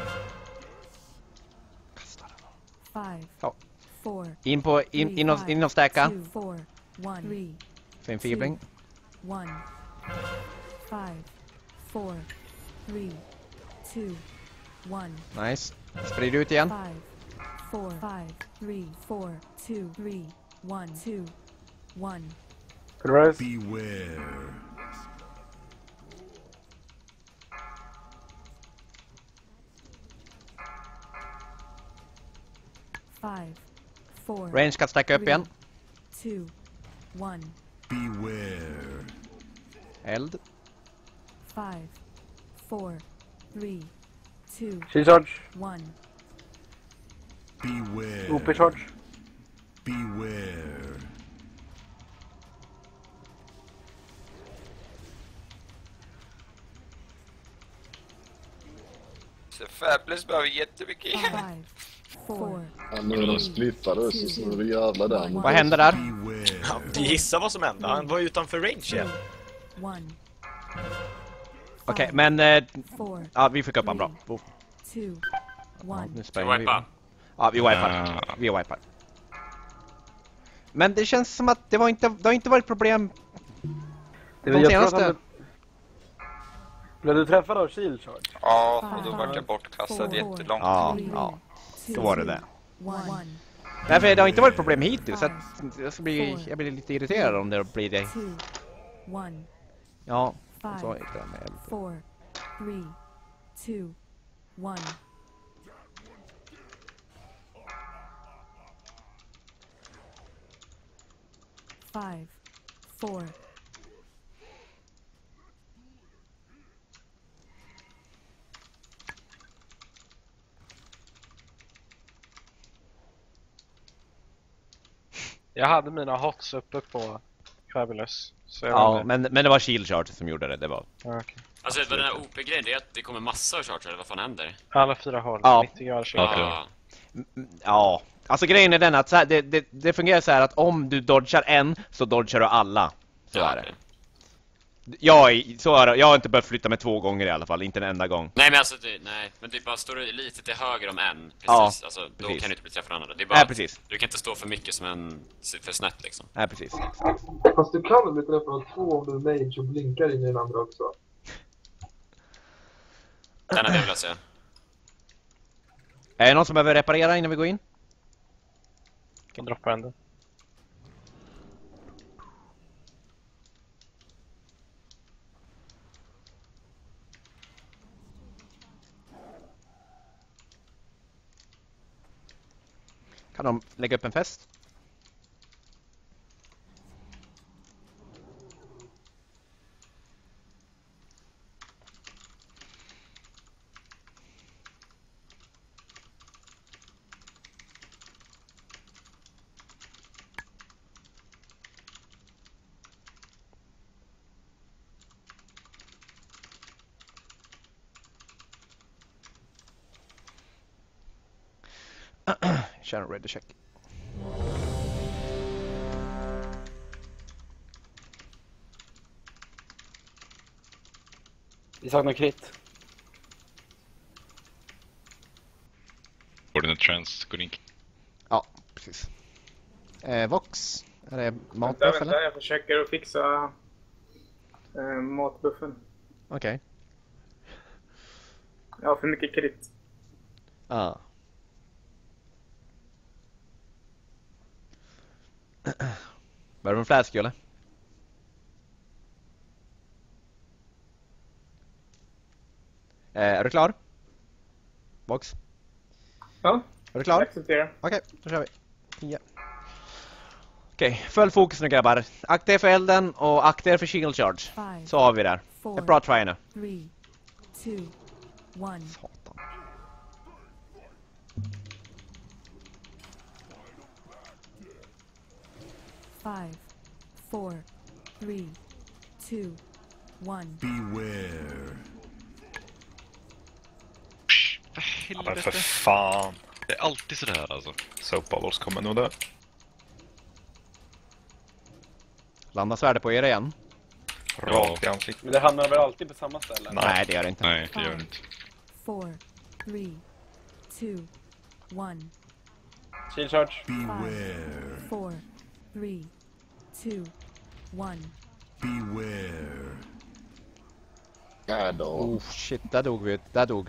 Five, ja. four, in på in in och in och stäcka. two, four, one, three, fin fibling. One. Five, four, three, two, one. Nice. Sprid ut igen. Five, four, five, three, four, two, three, one, two, one. Beware. Five, four, range ska stacka upp three, igen. Two, one. Beware. Eld. Five, four, three, two, shield charge. One. Beware. O P charge. Beware. Så Fabulous behöver jättemycket. Five, four, Ja, nu är de splittade så snurrar det jävla där. Vad händer där? Ja, gissa vad som hände. Han var utanför range igen. one. Okej, okay, men eh, ja, vi fick upp han bra. Oh. Two, one. Nu spränger vi. Ja, vi wipar. Vi wipar. Men det känns som att det var inte det har inte varit problem. Det var de senaste. Blev du träffad av shield charge? Ja, och då var jag bortkastad jättelångt. Ja, ja. Så var det det. Därför det har inte varit problem hittills så att jag, ska bli, jag blir lite irriterad om det blir det. Ja, så gick det med. Four, three, two, one. Five, four. Jag hade mina hots uppe på Fabulous. Så jag ja, men, men det var shield charge som gjorde det, det var. Ja, okay. Alltså vad den här O P-grejen, det är att det kommer massa av charge, eller vad fan händer? Alla fyra håll, ja. nittio grader. Ja. Ja, alltså grejen är den att så här, det, det, det fungerar så här att om du dodgar en så dodgar du alla. Så ja, är det. Jag, är, så är det. Jag har inte behövt flytta mig två gånger i alla fall, inte en enda gång. Nej men alltså, det, nej, men typ bara står du lite till höger om en, precis, ja, alltså, då precis. kan du inte bli träffad andra. Det är bara nej, precis. Du kan inte stå för mycket som en, för snett liksom. Nej, precis. Fast du kan bli träffad av två om du mage och blinkar in i den andra också. Den hade jag velat se. Är det någon som behöver reparera innan vi går in? Jag kan droppa ändå. Kan de lägga upp en fest? Kör en ready check. Vi saknar krit. Ordinate trans, good ink. Ja, precis. Eh, Vox, är det matbuff vänta, eller? Vänta, jag försöker att fixa eh, matbuffen. Okej. Okay. Jag har för mycket krit. Ja. Börjar du fläsk eller? Eh, är du klar? Box? Ja. Är du klar? Jag accepterar. Okej, okay, då kör vi. tio. Okej, okay, full fokus nu grabbar. Akta er för elden och akta er för shield charge. Five, så har vi där. Four, ett bra try nu. Three, two, one. Satan. Five, four, three, two, one. Beware. Ja, men för fan. Det är alltid sådär alltså. Soap bubbles kommer nog där. Landa svärdet på er igen. Rakt i ansiktet. Men det hamnar väl alltid på samma ställe? Nej, Nej det gör det inte. Nej, det gör det inte. Four, three, two, one. Shield charge. Beware. Five, four, three, two, one. Beware. Ja då. Oh shit, där dog vi. Där dog.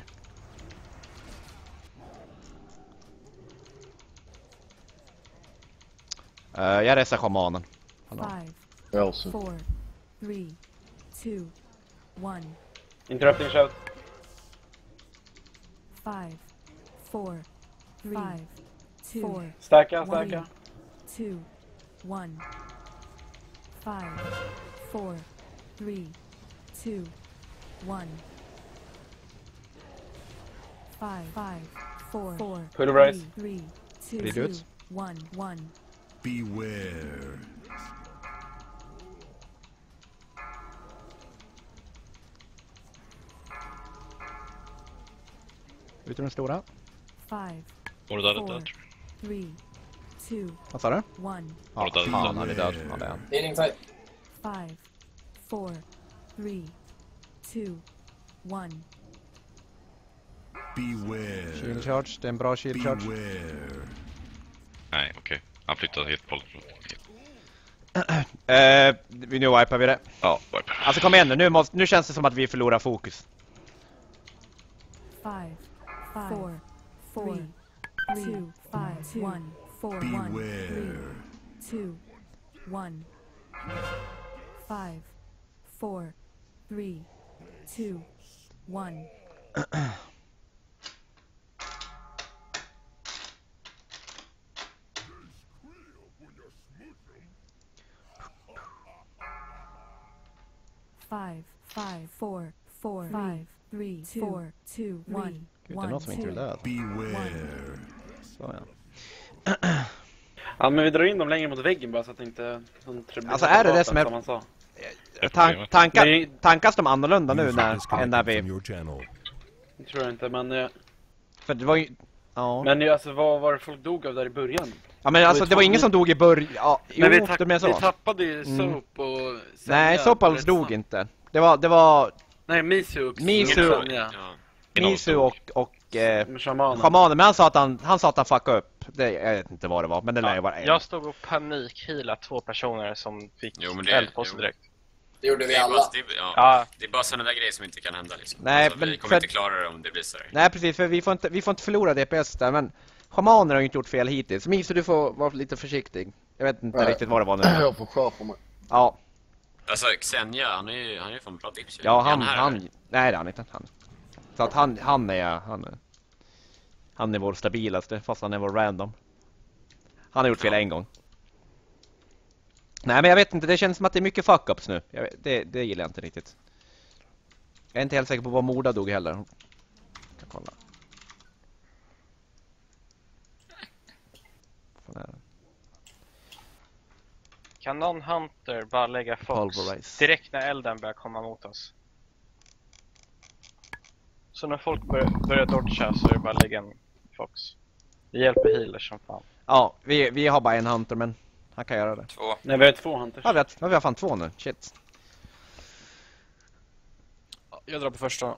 Uh, jag resar schamanen. Five, Elsa. four, three, two, one. Interrupting shout. Five, four, three, Five, two, four, Stacka, stacka. one, two, one. Five, four, three, two, one. Five, five, four, four, Pulverize. three, two, Vill du two, ut? one, one. Beware. Ut ur den stora. Five, Var du död? four, död? three, two, Vad sa du? one. Ja, död? fan han är död. Ja, det är han. Healing tight. Five, four, three, two, one. Beware. Shield charge, det är en bra shield charge. Beware. Nej, okej. Okay. Han flyttade helt på. Eh, vi nu wipar vi det. Ja, wipe. Alltså kom igen nu, nu, måste, nu känns det som att vi förlorar fokus. Five, five, four, four, three, two, five, two, one, four, one, three, two, one. Five, four, three, two, one. Five, five, four, four, five, three, two, four, two, one, Gud, det är något som inte vill död. Beware. Så ja. Ja, men vi drar in dem längre mot väggen bara så att det inte... Alltså är det det som är... som man sa. Tan tanka tankas de annorlunda nu när, än när vi... Det tror jag inte, men... Eh... För det var ju... Ja. Men ju, alltså, vad var det folk dog av där i början? Ja, men alltså, det var ingen som dog i början. Ja, men jo, vi, det så. vi tappade ju Soap mm. och... Nej, Soap alls dog inte. Det var... Det var... Nej, Misu och... Misu, ja. Misu och... och eh, Shamanen. Shamanen. Men han sa att han, han sa att han fuckade upp. Det, jag vet inte vad det var, men det lär ju vara en. Jag stod och panikhealade två personer som fick jo, men det, eld på sig direkt. Det gjorde vi det alla. Bara, det, ja, ja. det är bara sådana där grejer som inte kan hända liksom. Nej, alltså, men vi kommer för... inte klara det om det blir så här. Nej, precis, för vi får inte, vi får inte förlora D P S där, men Shamaner har ju inte gjort fel hittills. Misu, du får vara lite försiktig. Jag vet inte Nej. riktigt vad det var nu. Jag får skärpa mig. Ja. Alltså, Xenia, han är ju, han är ju fan bra tips. Ja, han, han, han nej det är han inte. Han. Så att han, han är, han är, han är vår stabilaste, fast han är vår random. Han har gjort fel ja. en gång. Nej, men jag vet inte, det känns som att det är mycket fuck-ups nu. Jag vet, det, det gillar jag inte riktigt. Jag är inte helt säker på vad Morda dog heller. Jag kan kolla. Kan någon Hunter bara lägga Fox direkt när elden börjar komma mot oss? Så när folk börjar, börjar dodga så är det bara att lägga en Fox. Det hjälper healers som fan. Ja, vi, vi har bara en Hunter, men han kan göra det. Två. Nej, vi har två Hunters. Ja, vi har, ja, vi har fan två nu. Shit. Jag drar på första.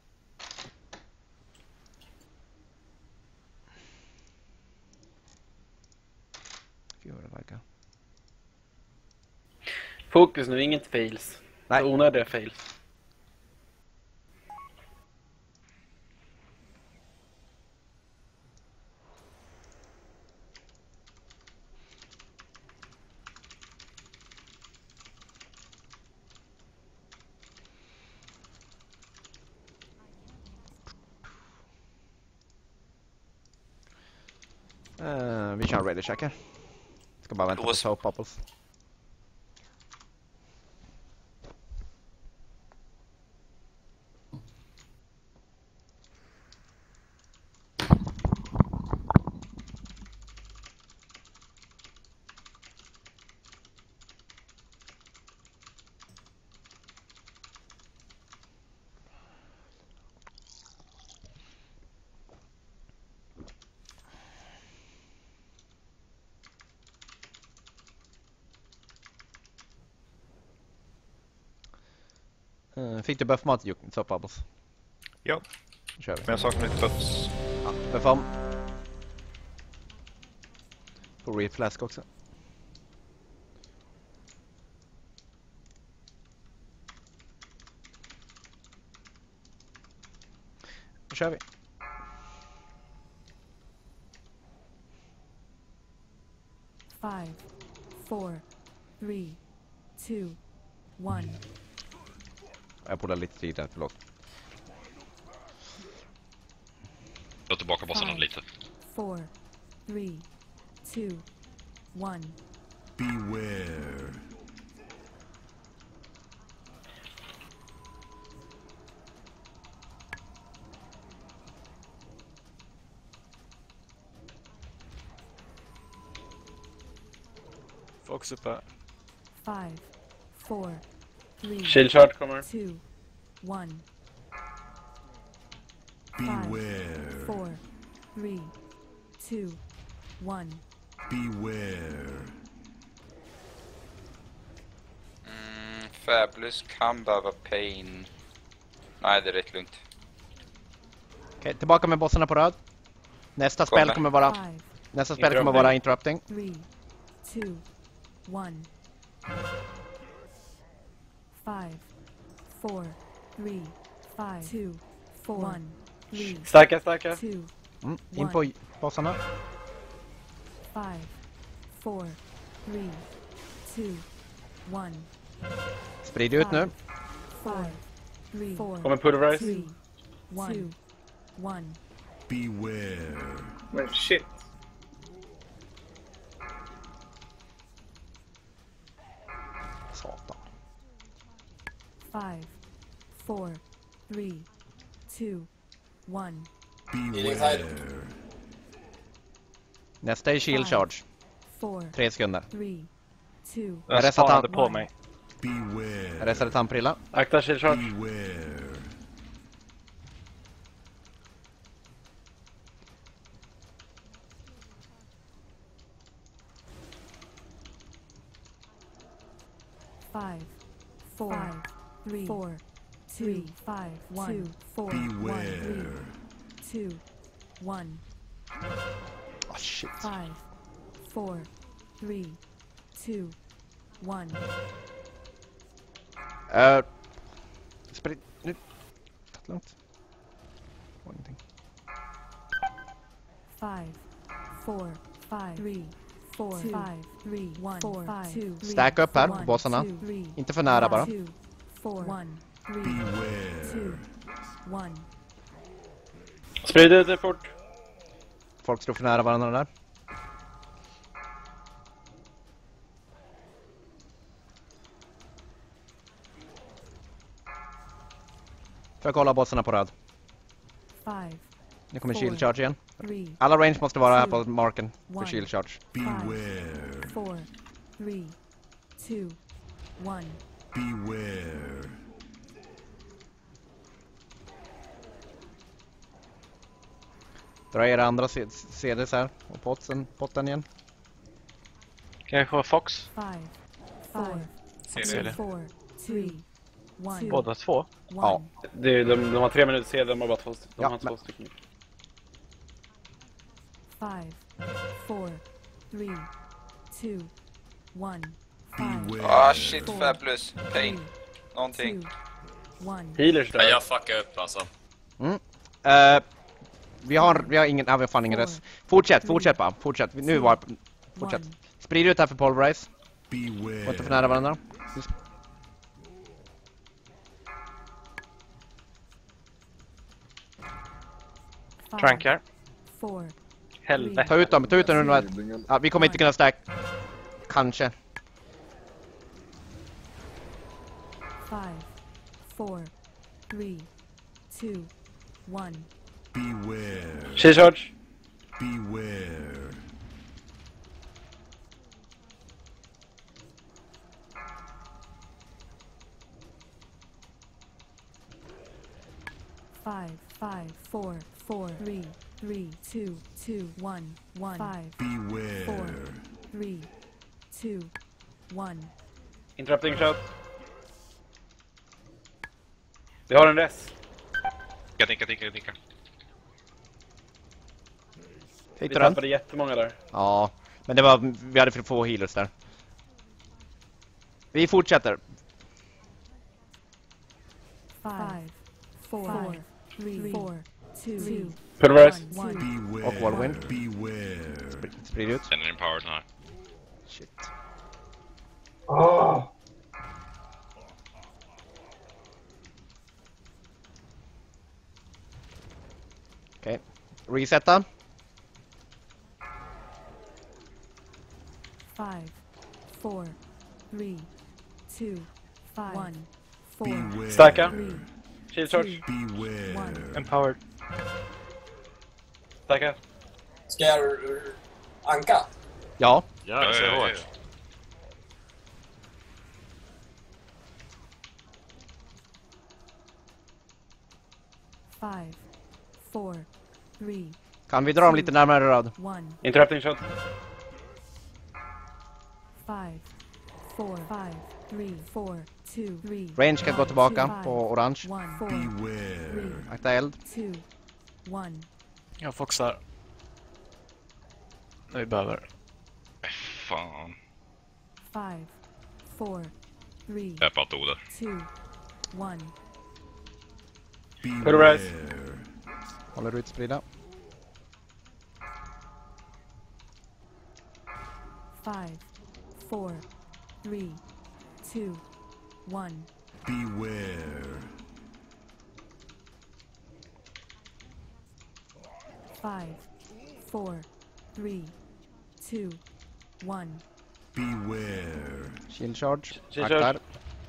Fokus nu, inget fails. Nej. Onödiga fails. Uh, vi kör ready checker. Ska bara vänta på soap bubbles. Fick du buffmat, Soap bubbles? Ja. Kör vi. Men jag saknar lite buffs. Ja, buff om. Får read flask också. Då kör vi. Five, four, three, two, one. Jag borde lite tid där, förlåt. Jag tillbaka bossen lite. Four, three, two, one. Beware. Fox uppe. Five, four, three, Shield shard kommer. two, one. Beware. Five, four, three, two, one. Beware. Mm, Fabulous kan behöva pain. Nej, det är rätt lugnt. Okej, okay, tillbaka med bossarna på röd. Nästa spel kommer vara Five. Nästa spel kommer vara interrupting. Three, two, one. Five, four, three, five, two, four, one, three. Stacka, stacka. Two, mm, in på bossarna. Five, four, three, two, one. Sprid ut nu. Five, three, four, kommer pulverize. Three, one, two, one. Beware. Men shit. Satan. Five, four, three, two, one. Beware. Nästa är shield charge. Four, Tre sekunder. three, two, jag restar på mig. Beware. Restade tandprilla. Akta shield charge. Beware. Five, four, five, three, four, two, five, one, two, four, Beware. one, three, two, one. Oh shit. Five, four, three, two, one. Uh, sprid... Nu. Tack långt. Var ingenting. Five, four, five, three, four, two, five, three, one, four, five, two, three, Stack upp här på one, bossarna. two, three, Inte för nära bara. two, four, one, three, Beware. two, one. Sprid ut det fort. Folk står för nära varandra där. Försök hålla bossarna på röd. Five, Nu kommer four, shield charge igen. three, Alla range måste vara här two, på marken för one. shield charge. Beware. four, three, two, one. Beware. Dra era andra C Ds här och potten, potten igen. Kan jag få Fox? Five, five, C D. four, three, one. Båda två? Ja. Det är, de, de har tre minuter C D, de har bara två, de Ja, har två men- stycken. Five, four, three, two, one. Five, Ah shit, four, Fabulous. Pain. three, Någonting. two, one. Healers Ja, där. jag fuckar upp alltså. Mm. Uh, vi har vi har ingen, ja, vi har fan ingen rest. Fortsätt, fortsätt bara. Fortsätt. Nu var fortsätt. Sprid ut här för Pulverize. Beware. Var inte för nära varandra. Five, Trankar. four, Helvete. Ta ut dem, ta ut dem under. Ja, vi kommer inte kunna stack. Kanske. five, four, three, two, one. Beware. Shield charge. Beware. Five, five, four, four, three, three, two, two, one, one. Five, Beware. four, three, two, one. Interrupting shot. Vi har en res. Tinka, tinka, tinka, tinka. Vi Fick du den? tappade jättemånga där. Ja, men det var, vi hade för få healers där. Vi fortsätter. Five, four, three, four, two, Pulverize. one, one. Och Whirlwind. Beware. Sprid ut. Sen är den powered här. Shit. Ah! Okej. Resetta. Five, four, three, two, five, one, four, Beware. Stacka. three, Shield charge. Beware. one. Empowered. Stacka. Ska jag r- r- anka? Ja. Ja, jag kör hårt. Five, four, three, Kan vi dra dem lite närmare röd? one. Interrupting shot. Five, four, five, three, four, two, three. Range kan gå tillbaka two, på orange. One, four, Beware. three, Akta eld. two, one. Jag foxar. När vi behöver. Fan. Five, four, three, Jag är bara död. two, one. Pulverize. Beware. Håller ut sprida. Five, four, three, two, one. Beware. Five, four, three, two, one. Beware. Shield charge. Shield Aktar. charge.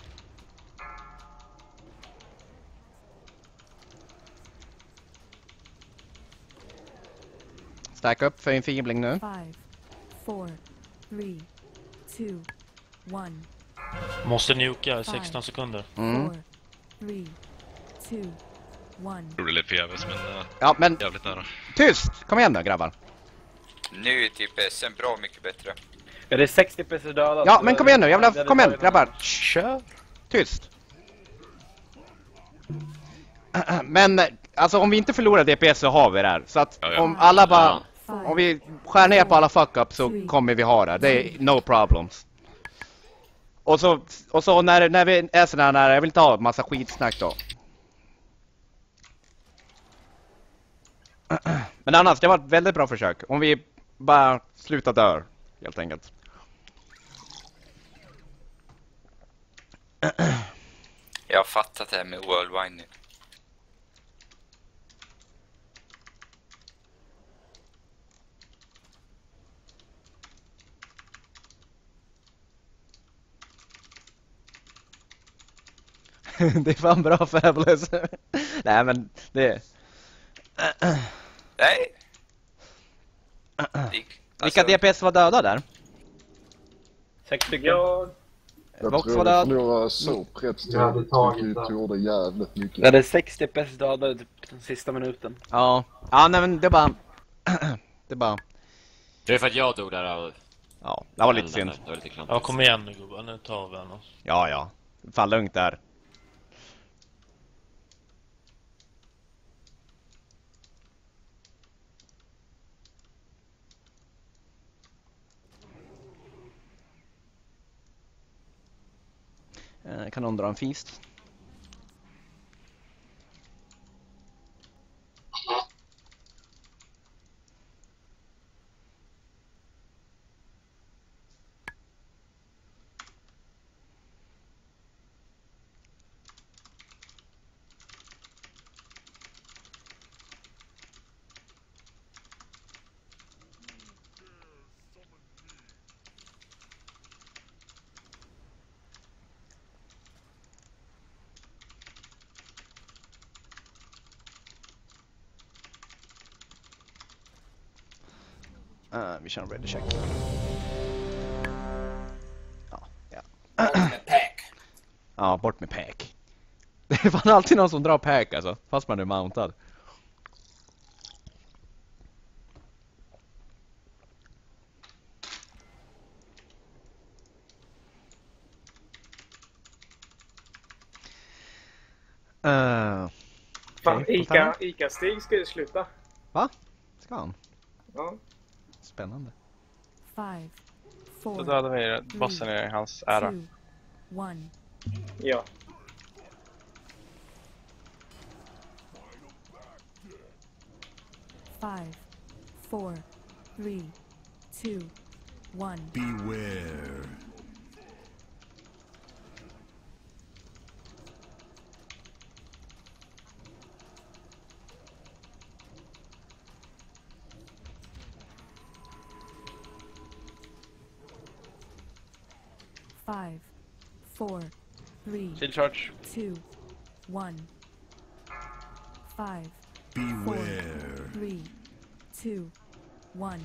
Stack upp för en feebling nu. Five, four, three, two, one. Måste nuka sexton sekunder. Mm. three, two, one. Det gjorde lite förgäves, men, uh, ja, men jävligt nära. Tyst! Kom igen då, grabbar. Nu är typ S M bra mycket bättre. Ja, det är sextio P C döda. Ja, men kom igen nu. Jag vill ha, kom igen, grabbar. Kör. Tyst. Men alltså om vi inte förlorar D P S så har vi det här. Så att ja, ja. om alla bara... Om vi skär ner på alla fuck-ups så kommer vi ha det. Det är no problems. Och så, och så när, när vi är sådär nära, jag vill inte ha en massa skitsnack då. Men annars, det var ett väldigt bra försök. Om vi bara slutar dö, helt enkelt. Jag har fattat det här med Worldwide nu. Det är fan bra Fabulous. Nej men det... Nej. Vilka D P S var döda där? Sex stycken. Jag... Jag Vox tror var vi död. förlorade så rätt till. Jag hade tagit Vi det. gjorde jävligt mycket. Det är sex D P S döda typ den sista minuten. Ja. Ja, nej men det bara... det bara... Det är för att jag dog där av... Ja, det var lite synd. Det var lite klantigt. Ja, kom igen nu gubbar, nu tar vi henne. Ja, ja. Fan lugnt där. Eh, kan någon dra en feast? Uh, vi kör en ready check. Ja, ja. Bort med pack. Ja, bort med pack. Det är fan alltid någon som drar pack alltså, fast man är mountad. Uh, Fan, okay, Ica, Ica-Stig ska ju sluta. Va? Ska han? Ja. Spännande. Five, Så four, dödar vi bossen i hans ära. two, one. Ja. Five, four, three, two, one. Beware. Five, four, three, Shield charge. two, one. Five, four, Beware. three, two, one.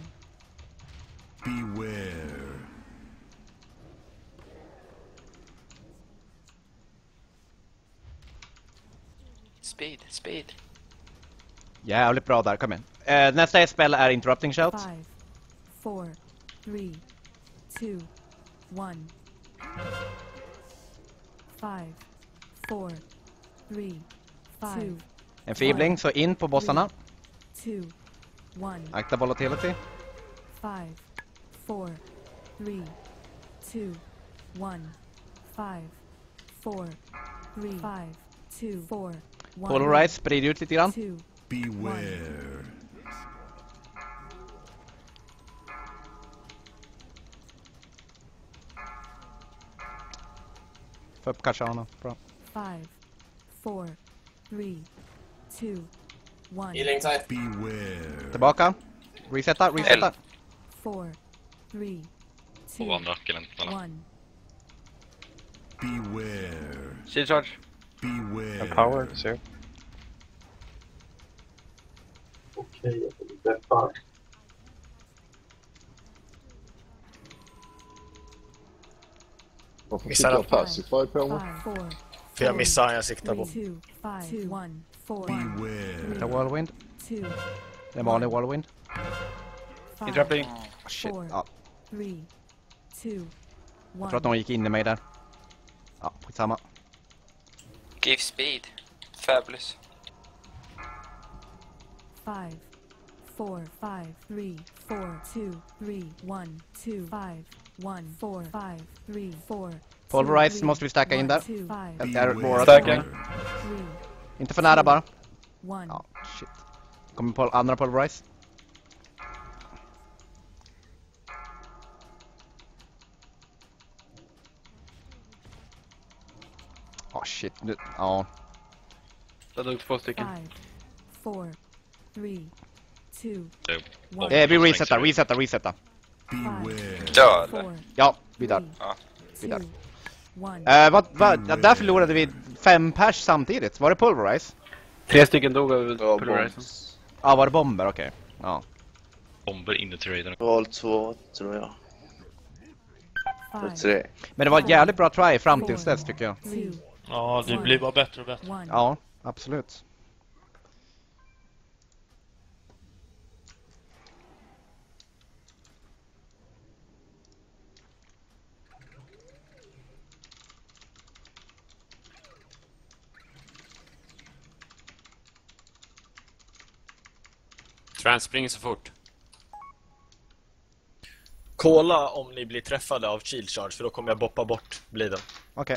Beware. Speed, speed. Jävligt bra där, kom igen. Uh, nästa spel är Interrupting Shout. Five, four, three, two, one. Five, four, three, five. En feebling, så in på bossarna. Two, one. Akta volatility. Five, four, three, two, one. Five, four, three, five, two, four, one. Polarize, sprid ut lite grann. Two, Beware. Få upp Kachana, bra. five, four, three, two, one. Healing time. Beware. Tillbaka. Resetta, resetta. Four, three, two, Och andra killen. one. Beware. Shield charge. Beware. Power, så. Okej, jag får bli deppad. Varför fick jag Pacify på mig? För jag missade han jag siktar på. Det är Whirlwind. Det är vanlig Whirlwind. Intrapping. Oh, shit. Ja. Jag tror att någon gick in i mig där. Ja, skitsamma. Give speed. Fabulous. Five, four, five, three, four, two, three, one, two, five, one, four, five, three, four. Pulverize måste vi stacka in där. Jag är våra Stacking. Inte för nära bara. Ja, shit. Kommer på andra Pulverize. Oh shit, nu, ja. Jag dog två stycken. Four, three, two, eh, vi resetar, resetar, resetar. Dör eller? Ja, vi dör. Ja. Vi dör. Eh, vad, vad, ja, där förlorade vi fem pers samtidigt. Var det Pulverize? Tre stycken dog av Pulverize. Ja, var det bomber? Okej. Okay. Ja. Bomber in i traden. Val två, tror jag. Tre. Men det var ett jävligt bra try fram tills dess, tycker jag. Ja, det blir bara bättre och bättre. Ja, absolut. Trans springer så fort. Kolla om ni blir träffade av shield charge, för då kommer jag boppa bort bliden. Okej. Okay.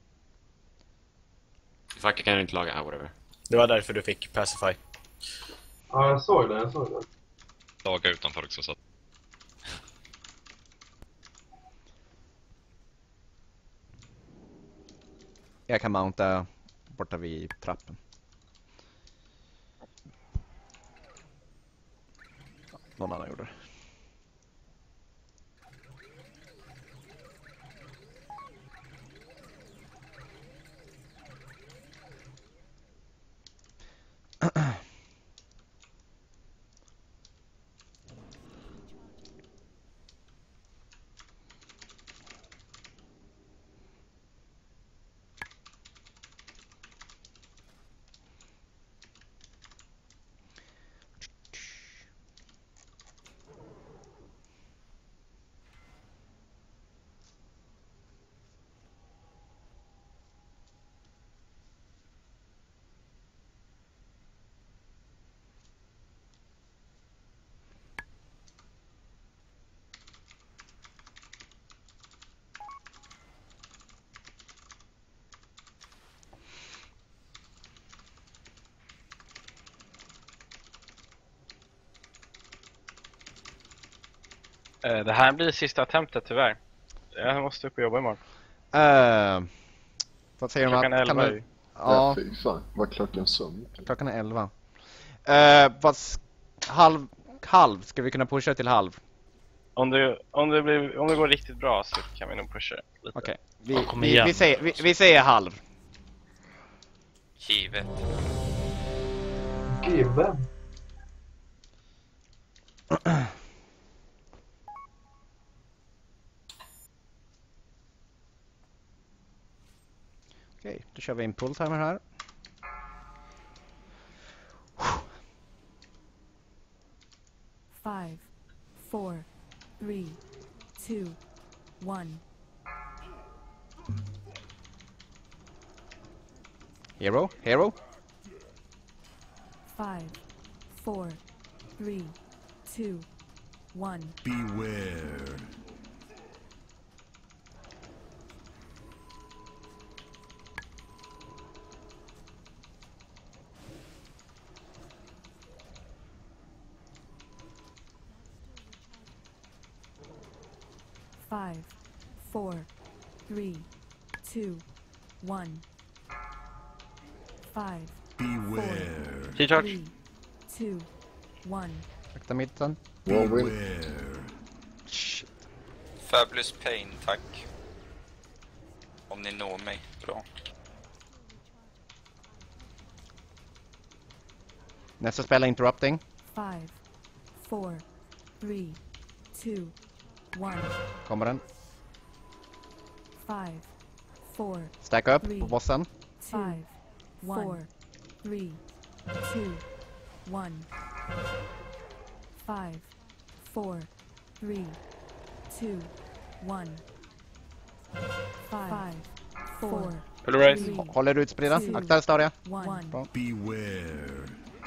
Fuck, kan du inte laga, ah, whatever. Det var därför du fick Pacify. Ja, jag såg det, jag såg det. Laga utanför också så att... Jag kan mounta borta vid trappen. Någon annan gjorde det. Det här blir sista attemptet tyvärr. Jag måste upp och jobba imorgon. Uh, vad säger klockan man? elva. Du... Ja, fy fan. Vad klockan som? Klockan är elva. Uh, vad halv halv ska vi kunna pusha till halv. Om det om det blir om det går riktigt bra så kan vi nog pusha lite. Okej. Okay. Vi, vi, vi säger vi, vi säger halv. Givet. Givet. Okej, okay, då kör vi en pull timer här. Five, four, three, two, one. Hero, hero. Five, four, three, two, one. Beware. Five, four, three, two, one. Five, beware. Four, three, two, one. Akta mitten. Beware. Shit. Fabulous pain, tack. Om ni når mig, bra. Nästa spela interrupting. Five, four, three, two, one. Kommer den? Five, four, Stack upp three, på bossen. Five, four, three, two, one. Five, four, three, two, one. Five, four, three, håller utspridda. Akta Stadia. One. Bra. Beware.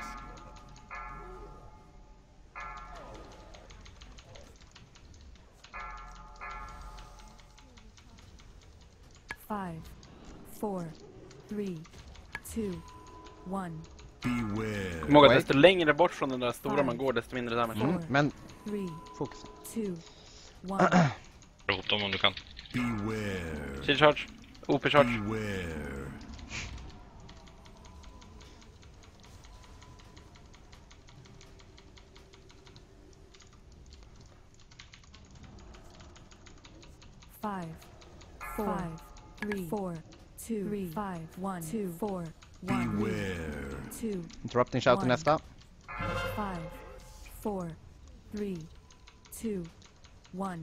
Five, four, three, two, one. Beware. Kom ihåg att desto längre bort från den där stora man går, desto mindre damage. Mm, men Three, fokus. two, one. Dra ihop dem om du kan. Beware. Shield charge. O P charge. Beware. Five, four, three, four, two, three, five, one, two, four, one, Beware. two, Interrupting shout till one. nästa. Five, four, three, two, one.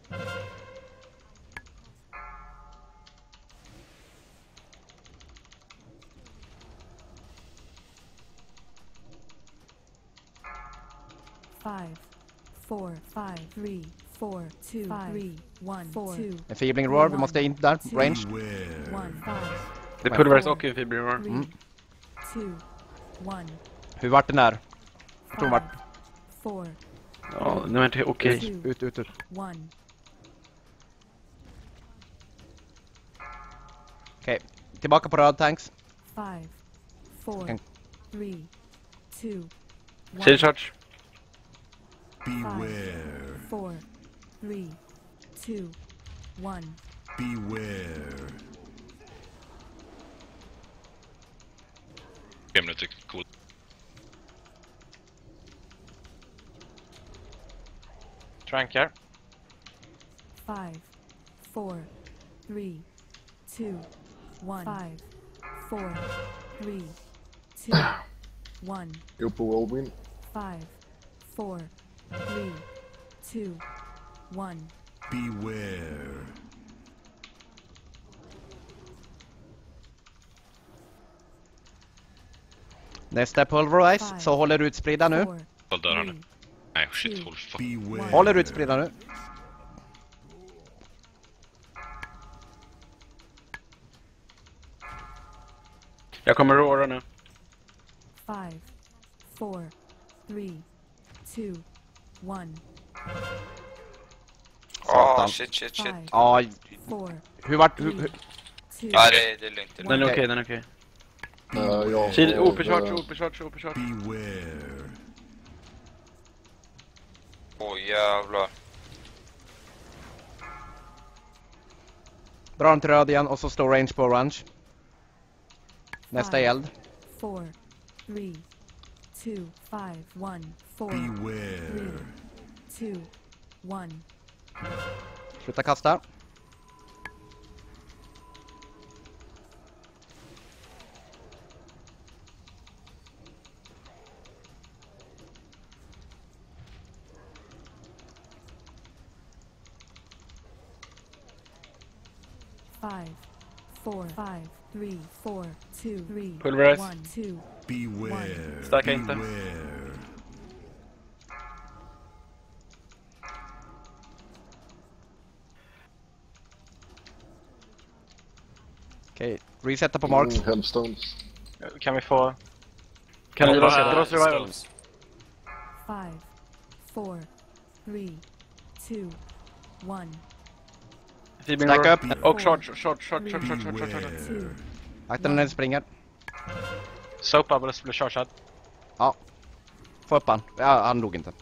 Five, four, five, three, four, two, five, three, one, four, two. En Feebling Roar, vi måste in där. Range. One, five, Det pulveras och en Feebling Roar. three, Mm. two, one. Hur vart den där? Jag tror den vart. Four, Ja, nu är det okej. two, Ut, ut, ut. one. Okej, tillbaka på röd tanks. Five, four, En- three, two, one. Shield charge. Beware. Four, three, two, one. Beware. Fem minuter, cool. Trankar. Five, four, three, two, one. Five, four, three, two, one. Go på Whirlwind. Five, four, three, two, one. Beware. Nästa Pulverize, så håller du utspridda nu. Håll dörrarna nu. Nej, shit, håll fan. Beware. Håller du utspridda nu. Jag kommer roara nu. Five, four, three, two, one. Åh, shit, shit, shit. Five, Ja, four, hur vart... Hur, hur? two, Ja, det, det är lugnt. Den är okej, den är okej. Uh, jag Shield, har, O P charge, eh, O P charge, O P charge. Beware. Åh, jävlar. Dra den till röd igen och så står range på orange. Nästa är eld. four, three, two, five, one, four, Beware. three, two, one. Sluta kasta. Five, four, five, three, four, two, three, Pulverize. one, two. Beware. Stacka inte. Beware. Okej, resetta på marks. Mm, Hellstones. Kan vi få... Kan du Ja, dra bara dra survival? stones. Five, four, three, two, one. Feebling Stack Roar. upp. Och short, short, short, short, short, short, short, short, short. Two. Akta när den springer. Soap Bubbles blir chargead. Ja. Få upp han. Ja, han dog inte.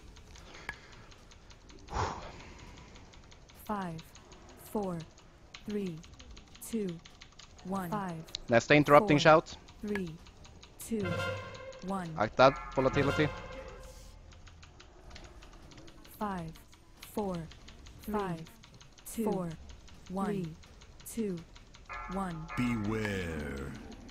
Five, four, three, two, one. Five, Nästa interrupting four, shout. three, two, one. Akta, volatility. Five, four, five, two, four, one, two, one. Beware.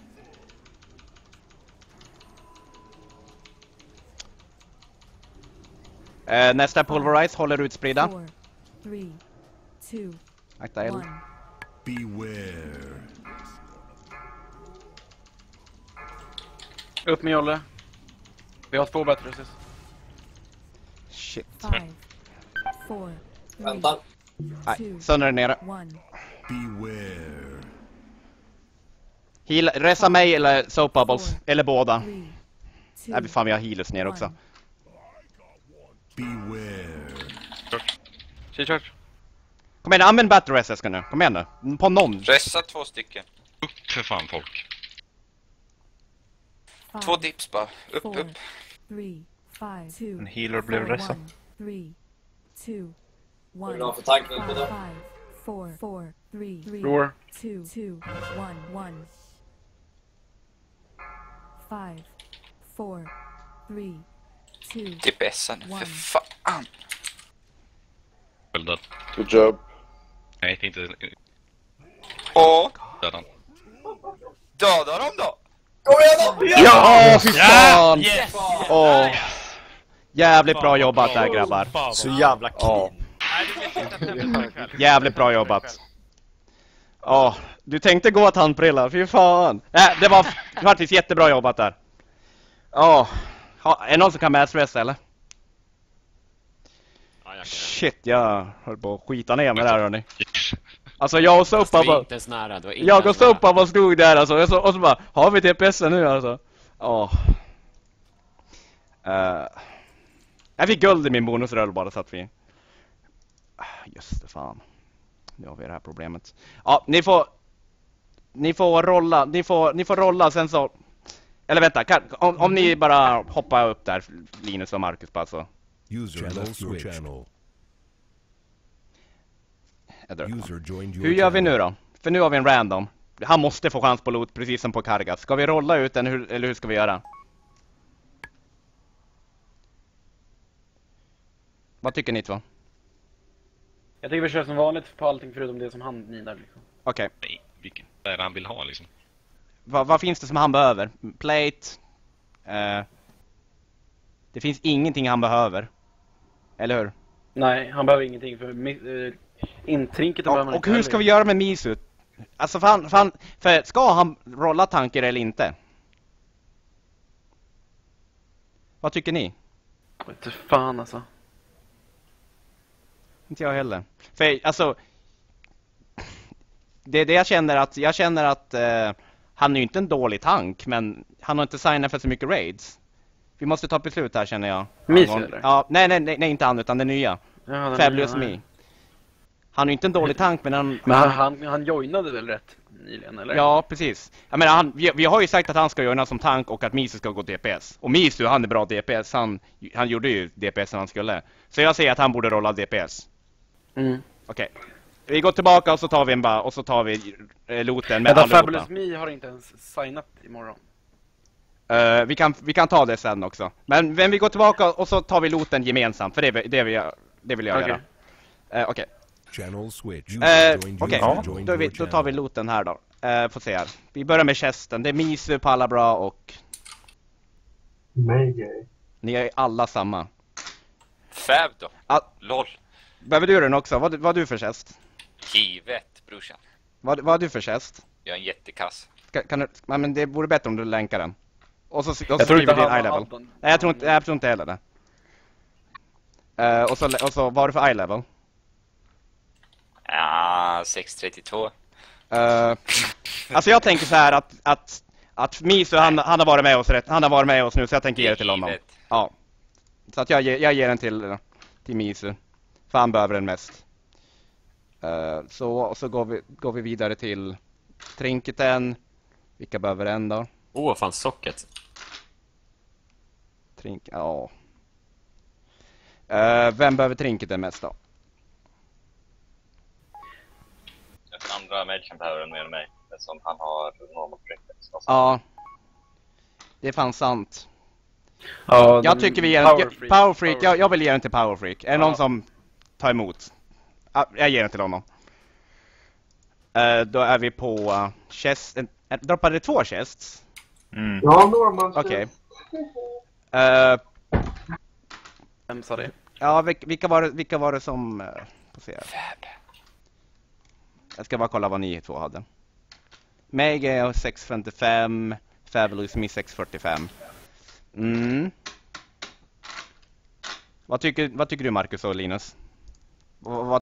Eh, nästa Pulverize, håller utspridda. Four, three, two, Akta eld. one. Beware. Upp med Jolle. Vi har två bättre resist. Shit. Five, four, Vänta. Nej, sönder nere. Beware. Heal, resa mig eller soap bubbles. Eller båda. Nej, fan vi har healers ner också. Beware. Tjej, tjej. Kom igen, använd battle res ska nu. Kom igen nu. På någon. Resa två stycken. Upp för fan folk. Två dips bara. Upp, four, upp. Three, five, two, En healer blev four, resa. one, three, two, Vad är one, det bra för tanken på five, det? five, four, four, three, three, Roar. two, two, one, one. Five, four, three, two, D P S-en, för one. fan. Väl död. Good job. Nej, inte... Åh! Dödan. Döda dem då! Kom igen då! Ja, fy fan! Yes! Åh. Jävligt bra jobbat där grabbar. Så jävla Åh. clean. Jävligt bra jobbat. Åh, du tänkte gå att handprilla, fy fan. Nej, det var faktiskt jättebra jobbat där. Åh. Ha, är det någon som kan matchresa eller? Shit, jag höll på att skita ner mig där hörni. Alltså jag och Sopa bara... Jag och Sopa bara stod där alltså. Och så, och så bara, har vi T P S nu alltså? Åh. Uh, jag fick guld i min bonusrull bara så att vi... Just det, fan. Nu har vi det här problemet. Ja, ni får... Ni får rolla, ni får, ni får rolla sen så... Eller vänta, kan, om, om ni bara hoppar upp där, Linus och Marcus bara så. User left your channel. User joined your Hur gör vi channel. nu då? För nu har vi en random. Han måste få chans på loot precis som på Kargas. Ska vi rolla ut den hur, eller hur ska vi göra? Vad tycker ni två? Jag tycker vi kör som vanligt på allting förutom det som han ninar liksom. Okej. Okay. Nej, vilken är det han vill ha liksom? Vad, vad finns det som han behöver? Plate. Uh, det finns ingenting han behöver. Eller hur? Nej, han behöver ingenting för uh, intrinket behöver man och, inte. Och hur ska vi göra med Misu? Alltså fan, fan, för ska han rolla tanker eller inte? Vad tycker ni? Inte fan alltså. Inte jag heller. För alltså det är det jag känner att jag känner att uh, han är ju inte en dålig tank, men han har inte signat för så mycket raids. Vi måste ta beslut här känner jag. Misu eller? Ja, nej, nej, nej, nej, inte han utan den nya. Ja, den Fabulous nya, Me. Han är ju inte en dålig tank, men han... Men han, han, han joinade väl rätt nyligen, eller? Ja, precis. Jag menar, han, vi, vi har ju sagt att han ska joina som tank och att Misu ska gå D P S. Och Misu, han är bra D P S. Han, han gjorde ju D P S som han skulle. Så jag säger att han borde rolla D P S. Mm. Okej. Okay. Vi går tillbaka och så tar vi en bara, och så tar vi eh, looten med Men allihopa. Fabulous Me har inte ens signat imorgon. Uh, vi, kan, vi kan ta det sen också. Men, men vi går tillbaka och så tar vi looten gemensamt. För det, det, vill, jag, det vill jag okay. göra. Uh, Okej. Okay. Channel switch. Uh, Okej, okay. ja. då, då tar vi looten här då. Uh, får se här. Vi börjar med chesten. Det är Misu, Palabra och... Mayday. Ni är alla samma. Fab då? Ah. Lol. Behöver du den också? Vad, vad har du för chest? Givet, brorsan. Vad, vad har du för chest? Jag är en jättekass. Ska, kan du, men det vore bättre om du länkar den. Och så, och så jag skriver din eye level. Nej, jag tror inte, jag tror inte heller det. Uh, och, så, och så, vad har du för eye level? Ja, sex trettiotvå. Uh, alltså jag tänker så här att, att, att Misu, han, han har varit med oss rätt, han har varit med oss nu så jag tänker ge det till honom. Ja. Så att jag, jag ger den till, till Misu. För han behöver den mest. Uh, så och så går vi, går vi vidare till trinketen. Vilka behöver den då? Åh, oh, fan socket. Trink, ja. Uh, vem behöver trinketen mest då? Den andra magen behöver den mer än mig. Eftersom han har normal trinket. Ja. Det är fan sant. Ja, jag tycker vi ger Power den, Freak. Power Freak, Power jag, jag vill ge den till Power Freak. Är det ja. någon som tar emot? Ja, jag ger den till honom. Uh, då är vi på uh, chest. Uh, droppade det två chests? Mm. Ja, normal. Okej. Okay. Uh, Vem sa det? Ja, vilka var det, vilka var det som... Uh, får se. Jag ska bara kolla vad ni två hade. Meg är sex femtiofem, Fabulous Me sex fyrtiofem. Mm. Vad tycker, vad tycker du Marcus och Linus? Vad, vad